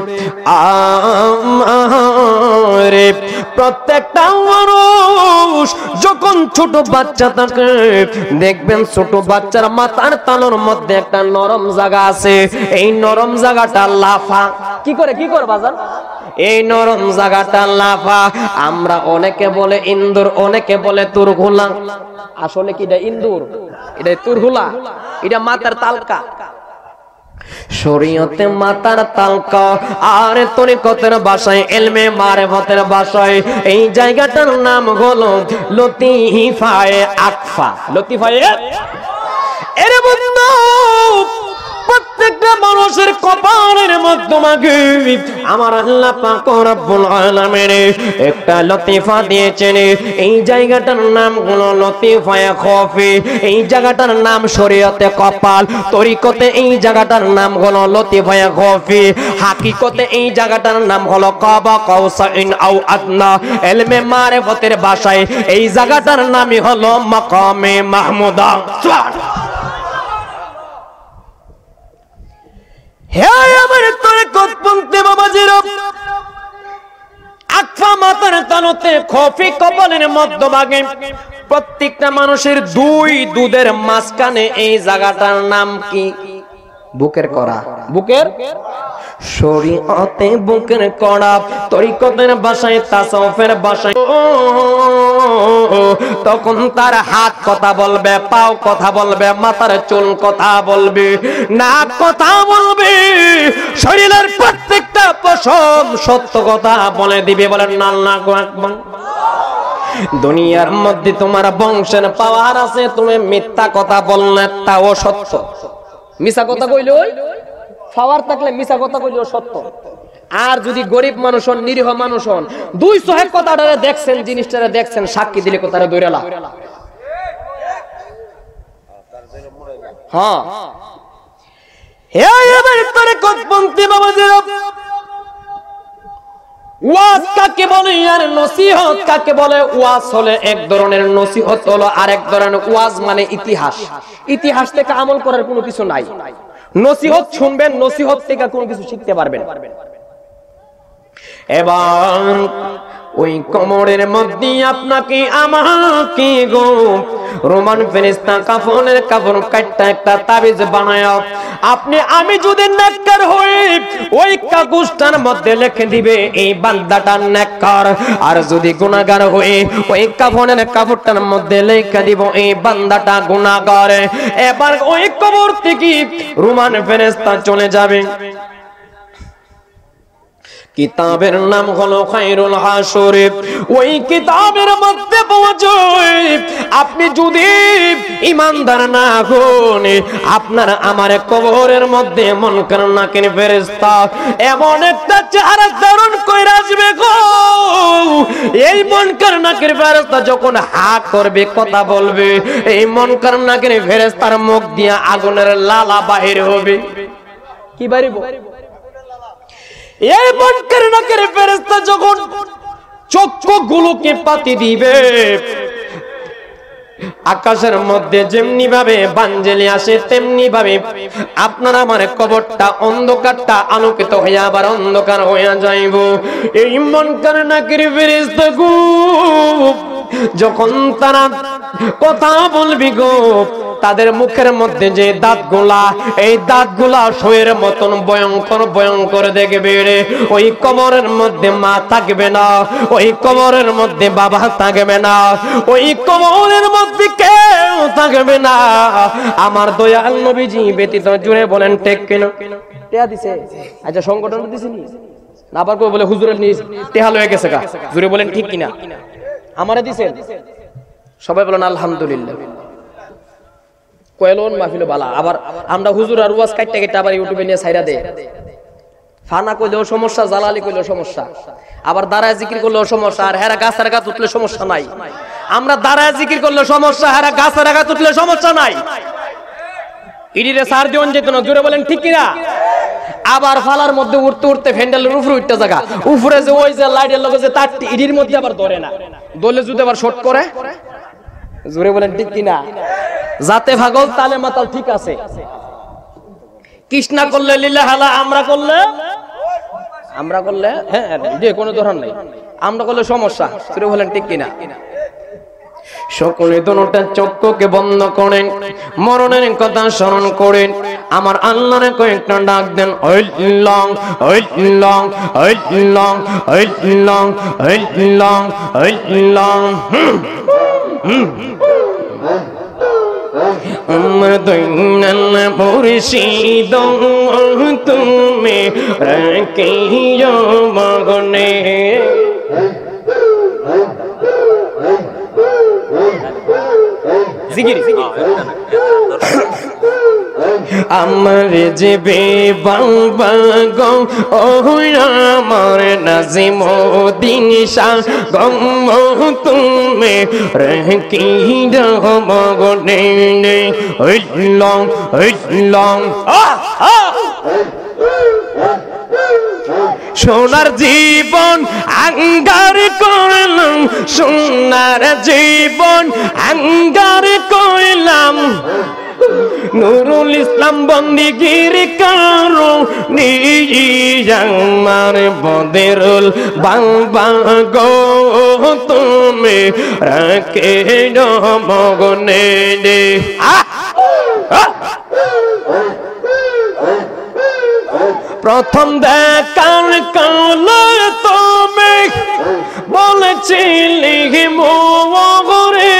আমারে প্রত্যেকটা মানুষ যখন ছোট বাচ্চা থাকে দেখবেন ছোট বাচ্চার মাথার তালুর মধ্যে একটা নরম জায়গা আছে এই নরম জায়গাটা লাফা কি করে কি করে বাজান এই নরম জায়গাটা লাফা আমরা অনেকে বলে ইন্দুর অনেকে বলে তুরহুলা আসলে কি এটা ইন্দুর এটা তুরহুলা এটা মাথার তালকা শরীয়তে মাতার তালকা আর তরিকতের ভাষায় ইলমে মারিফতের ভাষায় এই জায়গাটার নাম হলো লতিফায়ে আকফা লতিফায়ে এরে বন্ধু প্রত্যেকটা মানুষের কপালের মাধ্যমে আমার আল্লাহ পাক রব্বুল আলামিন একটা লতিফা দিয়েছেন এই জায়গাটার নাম হলো লতিফায়ে খফি এই জায়গাটার নাম শরীয়তে কপাল তরিকতে এই জায়গাটার নাম হলো লতিফায়ে খফি হাকিকতে এই জায়গাটার নাম হলো কাবা কাউসাইন আও আদনা ইলমে মারিফতের ভাষায় এই জায়গাটার নামই হলো মাকামে মাহমুদা হে আমার তোরে কতপন্থী বাবাজির আকফা মাতার তালুতে খফি কপালের মধ্যভাগে প্রত্যেকটা মানুষের দুই দুধের মাঝখানে এই জায়গাটার নাম কি বুকের করা বুকের শরীয়তে বুকের কড়া, তরিকতের ভাষায় তাসাউফের ভাষায়, তখন তার হাত কথা বলবে, পাও কথা বলবে, মাথার চুল কথা বলবে, নাক কথা বলবে, শরীরের প্রত্যেকটা পশম সত্য কথা বলে দিবে। বলেন আল্লাহু আকবার। দুনিয়ার মধ্যে তোমার বংশের পাওয়ার আছে, তুমি মিথ্যা কথা বললে তাও সত্য, মিছা কথা কইলে ওই পাওয়ার থাকলে মিছা কথা কইলেও সত্য। আর যদি গরিব মানুষ হন, নিরীহ মানুষ হন, দুই চোখে কথাটারে দেখছেন, জিনিসটারে দেখছেন, সাক্ষী দিলে কথাটা দৌড়ালা। হ্যাঁ, এবার তোরে কতপন্থী বাবাজিরা, ওয়াজ কাকে বলে আর নসিহত কাকে বলে? ওয়াজ হলে এক ধরনের, নসিহত হলো আরেক ধরনের। ওয়াজ মানে ইতিহাস, ইতিহাস থেকে আমল করার কোনো কিছু নাই। নসিহত শুনবেন, নসিহত থেকে কোনো কিছু শিখতে পারবেন। এবার ওই কোমরের মধ্যে আপনাকে আমাকে গো রোমান ফেরেশতা কাফনের কাপড় কাটটা একটা তাবিজ বানায়, আপনি আমি যদি নেককার হই ওই কাগজটার মধ্যে লিখে দিবে এই বান্দাটা নেককার, আর যদি গুনাহগার হই ওই কাফনের কাপড়টার মধ্যে লিখে দিব এই বান্দাটা গুনাহগার। এবার ওই কবর থেকে রোমান ফেরেশতা চলে যাবে। কিতাবের নাম হলো খায়রুল হাসর। ওই কিতাবের মধ্যে পাওয়া যায় আপনি যদি ঈমানদার না হন, আপনার আমার কবরের মধ্যে মুনকার নাকির ফেরেশতা এমন একটা চেহারা ধারণ করে আসবে গো, এই মুনকার নাকির ফেরেশতা যখন হা করবে, কথা বলবে, এই মুনকার নাকির ফেরেশতার মুখ দিয়ে আগুনের লালা বাহির হবে। কি বাহির হবে? এই মুনকার নাকির ফেরেশতা যখন চক্ষুগুলোকে পাতি দিবে, আকাশের মধ্যে যেমনি ভাবে বানজেলি আসে তেমনি ভাবে আপনার আমার কবরটা অন্ধকারটা আলোকিত হয়ে আবার অন্ধকার হয়ে যাইব। এই মুনকার নাকির ফেরেশতাগো যখন তারা কথা বলবি গো, তাদের মুখের মধ্যে যে দাঁতগুলা, এই দাঁতগুলা শোয়ের মতন ভয়ঙ্কর ভয়ঙ্কর দেখবে রে। ওই কবরের মধ্যে মা থাকবে না, ওই কবরের মধ্যে বাবা থাকবে না, ওই কবরের মধ্যে কেউ থাকবে না আমার দয়াল নবীজি ব্যতীত। জুড়ে বলেন ঠিক কিনা? টেহা দিছে? আচ্ছা সংগঠন দিছে নি না? আবার কই বলে হুজুরের নিজ টেহা লয়ে গেছে গা। জুড়ে বলেন ঠিক কিনা? আমারে দিছেন? সবাই বলেন আলহামদুলিল্লাহ। কয়লন মাহফিল বালা। আবার আমরা হুজুর আর ওয়াজ কাটতে কাটতে আবার ইউটিউবে নিয়ে ছাইরা দেয়। ফানা কইলেও সমস্যা, জালালি কইলেও সমস্যা, আবার দাঁড়ায় জিকির করলেও সমস্যা, আর হেরা গাছের গাছ উঠলে সমস্যা নাই। আমরা দাঁড়ায় জিকির করলে সমস্যা, হেরা গাছের গাছ উঠলে সমস্যা নাই। ইডিরে সার দিন যেত না। জোরে বলেন ঠিক কিনা? আবার ফালার মধ্যে উঠতে উঠতে ফ্যান্ডেলের উপরে উঠতে জায়গা উপরে যে ওই যে লাইটের লগে যে তারটি ইডির মধ্যে আবার ধরে না, দলে যদি আবার শর্ট করে। জোরে বলেন ঠিক কিনা? যাতে ভাগল তালে মাতাল ঠিক আছে। কৃষ্ণা করলে লীলা হালা, আমরা করলে আমরা করলে হ্যাঁ যে কোনো ধরন নাই, আমরা করলে সমস্যা। জোরে বলেন ঠিক কিনা? সকলে দুটা চক্ষুকে বন্ধ করেন, মরণের কথা স্মরণ করেন, আমার আল্লাহরে কয়েকটা ডাক দেন। ওই লং ওই লং ওই লং ওই লং ওই লং ওই লং। আমার দৈনাল মুর্শিদ তুমি রাখিও মগনে। আমার যে বাবা গো ও আমার নাজিমুদ্দিন শাহ গো তুমি রাখি মগনে। ওই লং ওই লং সোনার জীবন আঙ্গার করলাম, সোনার জীবন আঙ্গার করলাম, নুরুল ইসলাম বন্দিগির কারো নিয়ার বদেরুল বাবা গো তুমি রাখে মগনে। প্রথম দেখার কালে তুমি বলেছিলি মোরে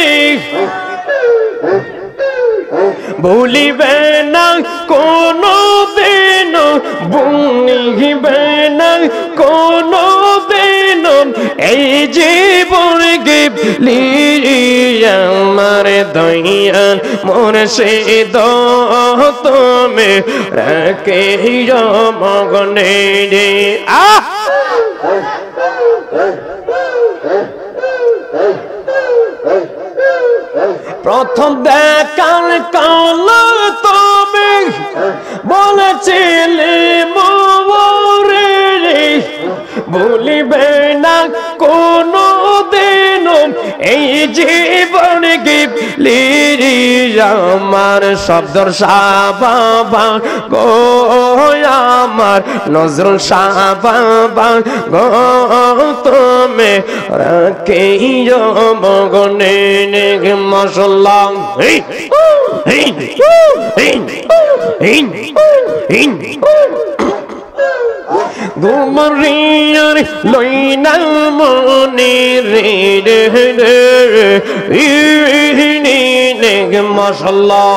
ভুলিবে না কোনো দিন, ভুলিবে না কোনো দিন এই জীবন গেলি আমার দয়াল মুর্শিদ তুমি রাখে মগনে রে। আহ প্রথম দেখার কালে তুমি বলেছিলে মোরে ভুলিবে না কোনো দিন এই জীবন গেলি আমার শব্দর সাবাবা গো আমার নজরুল সাবাবা গো তুমি রাখে মগনে মশলা গুমরিয়ার লইনা মনে রে রে রে মশলা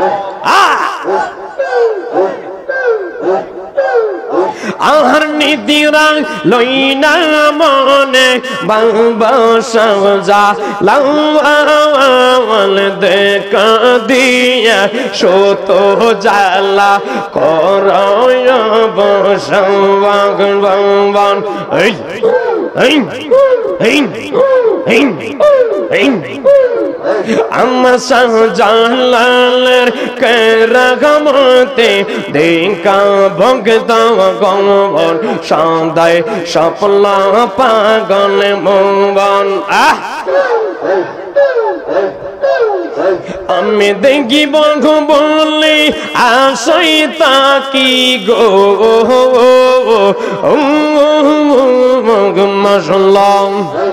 আহার নিদিরা লইনা মনে বাবা সাজা লাওয়াল দেখা দিয়া শত জালা করয় বসবাগ বান এই এই এই এই এই আমার সাজালালের কেরাগমতে দেখা ভক্ত গমন সদাই সফল পাগল মন। আহ আমি দেখি বঙ্গ বলি আশাই তাকি গো মশলাম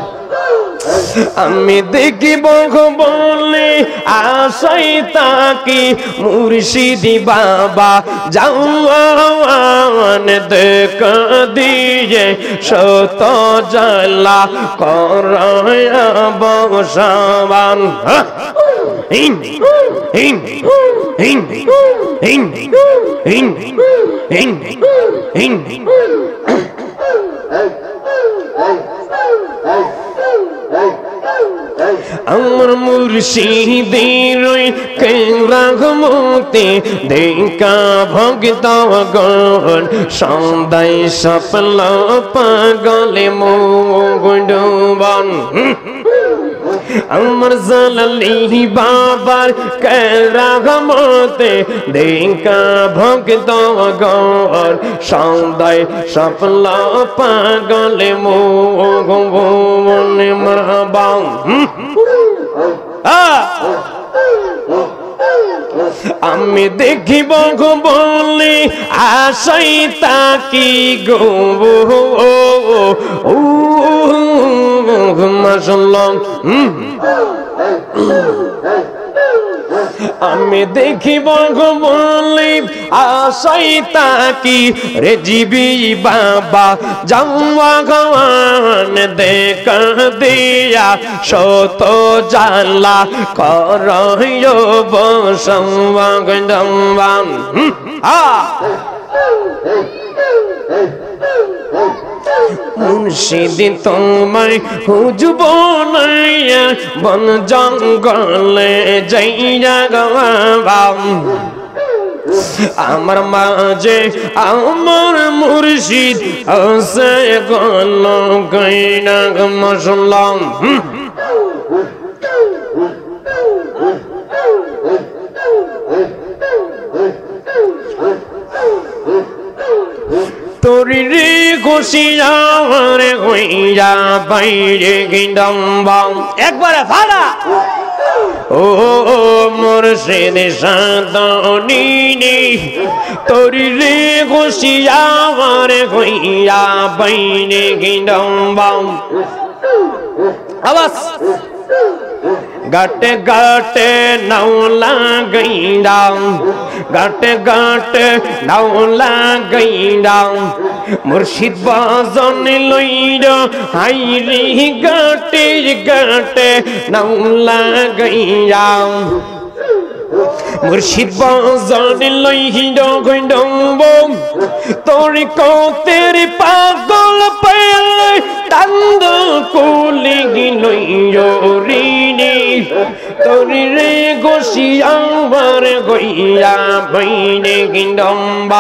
আমি দেখি বঙ্গ বলি আশাই তাকি মুর্শিদি বাবা যাওয়ান দেখা দিয়ে শত জ্বালা করয় বসাবান। Hindi, Hindi, Hindi, Hindi, Hindi, Hindi, Hindi. আমার মুর্শিদের কেরাগমতে দেখা ভক্ত গণ সদাই সফল পাগলে মুগুডবান। আমার জালালি বাবার কেরাগমতে দেখা ভক্ত গণ সদাই সফল পাগলে মুগুবন মারহাবা। আমি দেখিব গো বলি আশাই তাকি গো মাশাআল্লাহ। আমি দেখিব গো বলি আশাই তাকি রে জিবি বাবা যাওয়া গওয়ান দেখা দিয়া শত জালা করয় বসবান। মুর্শিদি তোমায় খুঁজব নাইয়া বন জঙ্গলে যাইয়া গবা আমার মাঝে আমার মুর্শিদ আছে গল গাইনা মশলাম। তোরি রে খুশিয়া রে হইয়া বাইরে গিন্দাম বাম একবারে ফাড়া ও মুর্শিদ সাদনি তোরি রে খুশিয়া রে হইয়া বাইরে গিন্দাম বাম আওয়াজ গাটে গাটে নাও লাগাইয়া গাটে গাটে নাও লাগাইয়া মুর্শিদ বাজন লইরা হাইরি গাটে গাটে নাও লাগাইয়া মুর্শিদ বাজন লইরা গইন্ডব তোরি কতের পাগল পেলে টান্দ কোলে লইরা রিনি তোরি রে গোসিয়া আমার গইয়া বাইনে গিন্ডব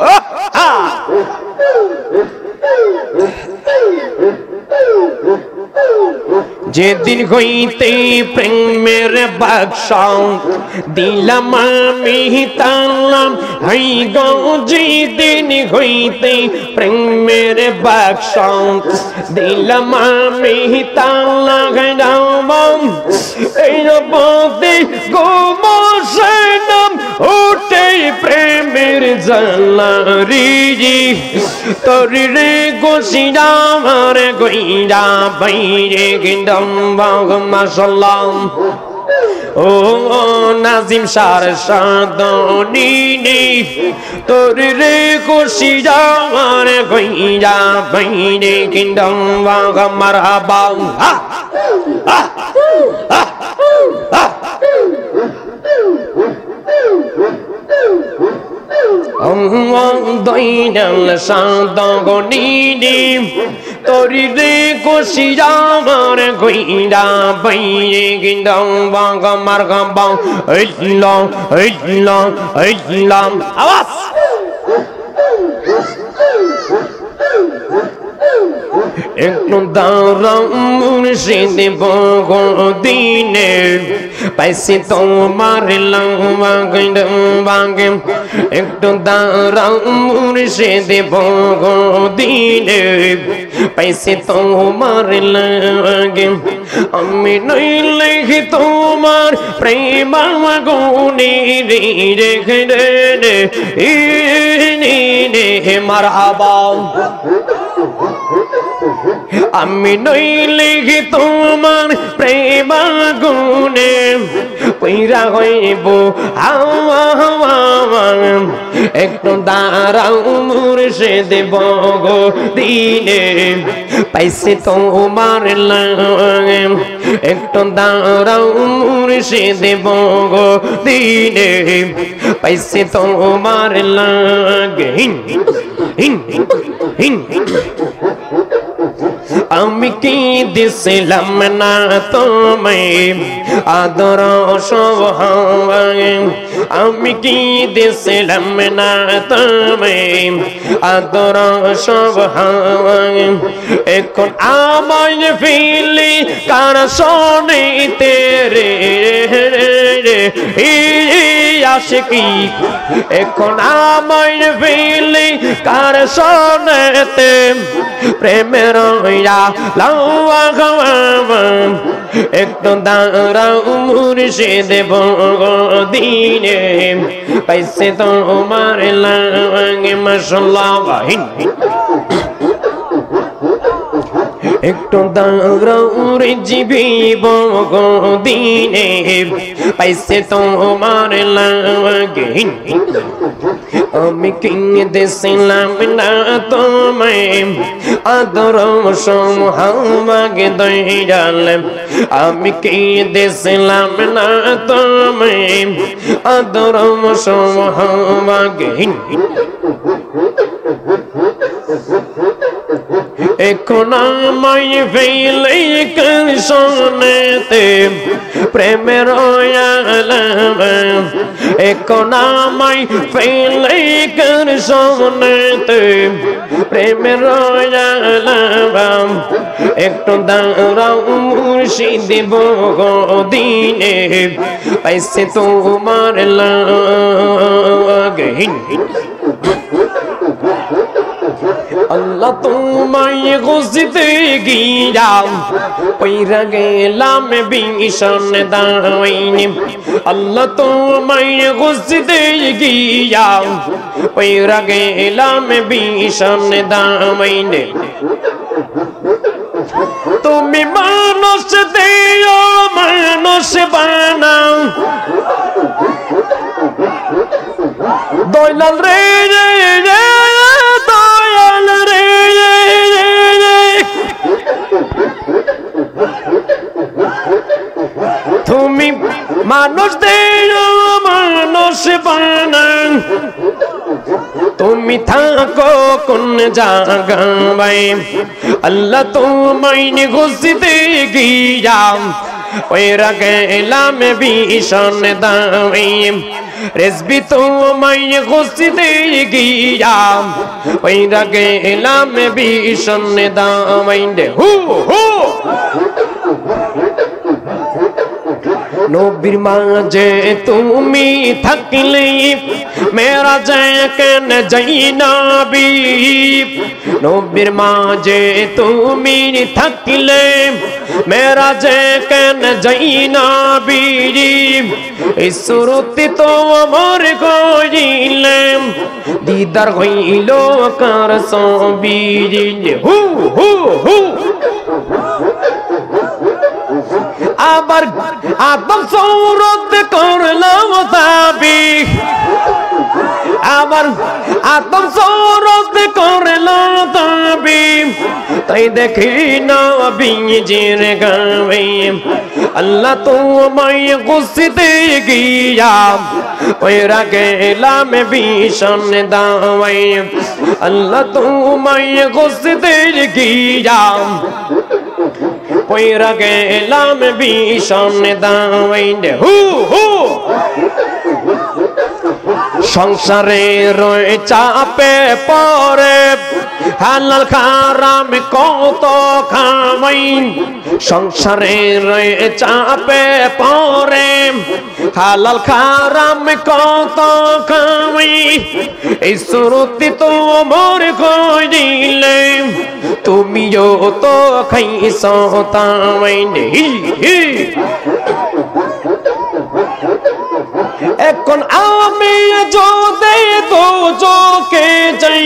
যেদিন হইতে প্রেমের বাক্সা দিলাম আমি তালাম হাই গো যেদিন হইতে প্রেমের বাক্সা দিলাম আমি তালাম এই বদে গোমসনম উঠে প্রেমের জালারি তোরি রে গোসিয়া আমার গইয়া বাইরে গিন্ডম মাশাআল্লাহ ও নাজিম সার সাদনি তোরি রে গোসিয়া আমার গইয়া বাইরে গিন্ডম মারহাবা দইনাল সাদগনি তোরি রে গোসিয়া আমার গইয়া বাইরে গিন্ডম মার গাম্বা ইল্লাহ ইল্লাহ ইল্লাহ আওয়াজ একটু দাঁড়াও মুর্শিদ বগদিনে পাইছি তোমার লাঙ্গে একটু দাঁড়াও মুর্শিদ বগদিনে পাইছি তোমার লাগে আমি নইলে তোমার প্রেম গুনি রেখে রে মারহাবা আমি নইলে তোমার প্রেম গুনে পইরা হইব হাওয়া হাওয়া একটু দাঁড়াও মুর্শিদ বগদিনে পাইছি তোমার লাগে একটু দাঁড়াও মুর্শিদ বগদিনে পাইছি তোমার লাগে হিন হিন হিন আমি কি দিছিলাম না তোমায় আদর সহায় আমি কি দিছিলাম না তোমায় আদর সহায় এখন আমায় ফিলি কার শোনিতে রে আশিকি এখন আমায় ফিলি কার শোনেতে প্রেমের লাওয়া গাওয়া একটু দাঁড়াও মুর্শিদ বগদিনে পাইছে তোমার লাগে মাশাআল্লাহ একটু দাঁড়াও রে জিবি বগদিনে পাইছে তোমার লাগে আমি কিনে দিছিলাম না তোমায় আদর সমহামাগে দইরাল আমি কিনে দিছিলাম না তোমায় আদর সমহামাগে এখন আমায় ফেলে কার শোনেতে প্রেমের আলাম এখন আমায় ফেলে কার শোনেতে প্রেমের আলাম একটু দাঁড়াও মুর্শিদ বগদিনে পাইছে তোমার লাগে আল্লাহ তোমায় খুঁজতে গিয়া পইরা গেলাম ভীষণ দাওয়াইনে আল্লাহ তোমায় খুঁজতে গিয়া পইরা গেলাম ভীষণ দাওয়াইনে তুমি মানুষ দিও মানুষ বানাও দয়াল রে দয়াল রে তুমি মানুষ দিও মানুষ বানাও তুমি থাকো কোন জায়গায় আল্লাহ তোমায় খুঁজতে গিয়া ওইরা গেলাম ভীষণ দামে রেসবি তোমায় খুঁজতে গিয়া ওইরা গেলাম ভীষণ দামে হু হু নবীর মাঝে তুমি থাকলে মেরা যায় কেন যাই নবী নবীর মাঝে তুমি থাকলে মেরা যায় কেন যাই নবী এই সুরতি তো আমার গইলে দিদার হইল কার সবীর হু হু হু আবার আদম সৌরত করলাম দাবি আবার আদম সৌরত করলাম দাবি তাই দেখি নবীজির গাবে আল্লাহ তোমায় খুঁজতে গিয়া ওইরা গেলাম ভীষণ দামে আল্লাহ তোমায় খুঁজতে গিয়া ওইরা গেলাম ভীষণ দামে হু হু সংসারে রয়ে চাপে পরে হালাল হারাম কত খামাই সংসারে রয়ে চাপে পরে হালাল হারাম কত খামাই এই সুরতি তো মোর কইলে তুমিও তো খাইছ তামাই হি হি এখন আমি যদি তো চোখে যাই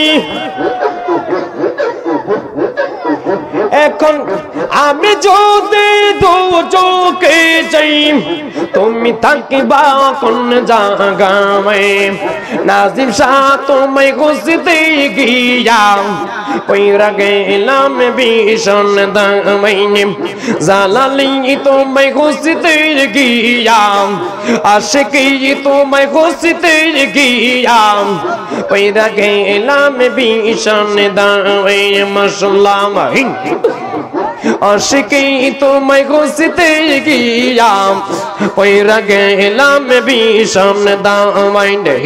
এখন আমি যদি দু চোখে যাই তুমি থাকিবা কোন জায়গায় নাজিম শাহ তোমায় খুঁজতে গিয়া ওইরা গেলাম ভীষণ দামে জালালি তোমায় খুঁজতে গিয়া আশিকি তোমায় খুঁজতে গিয়া ওইরা গেলাম ভীষণ দামে মাশাআল্লাহ আশিকি তোমায় খুঁজতে গিয়া ওইরা গেলাম ভীষণ দামে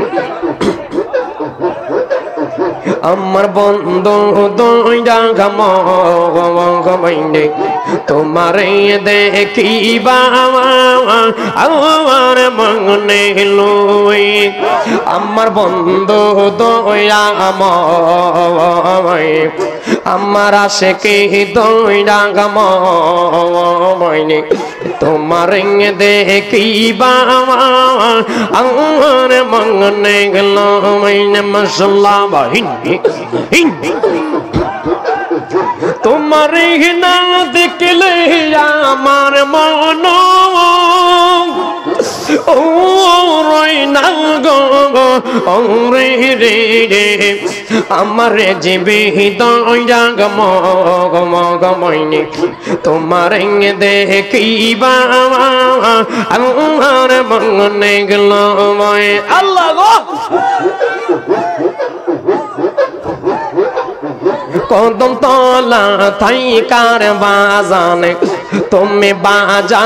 আমার বন্ধু দুইটা গামাইনে তোমারে দেখিবা আমার মনে লই আমার বন্ধু দয়া আমায় আমার আশিকি দুইটা গামাইনে তোমারে দেখিবা আমার মনে লই মাশাআল্লাহ তোমার না দেখলে আমার মন ও রই না গো রে রে রে আমার জীবে দয়া গম গম গমইনি তোমার দেখিবা আমার মনে গেল আল্লাহ গো কদম তলা থাই কার বাজানে তুমি বাজা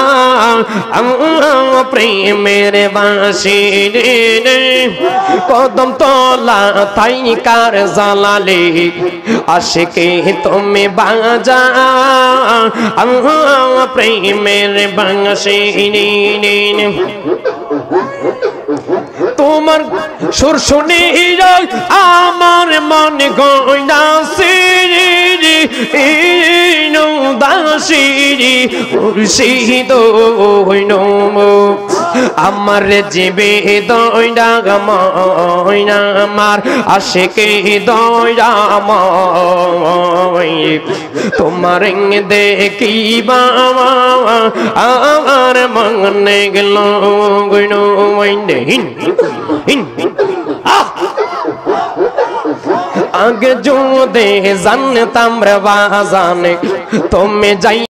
প্রেমের বাঁশি রে কদম তলা থাই কার জালালে আশিকি তুমি বাজা প্রেমের বাঁশি রে তোমার সুর শুনি আমার মন গইনাছে দাসী মুর্শিদ হইন আমার জিবে দইরা ময়না আমার আশিকে দইরা ময় তোমার দেখিবা আমার মনে গেল গুণ হিন হিন আগে যদি জানতাম রে বাজানে তুমি যাই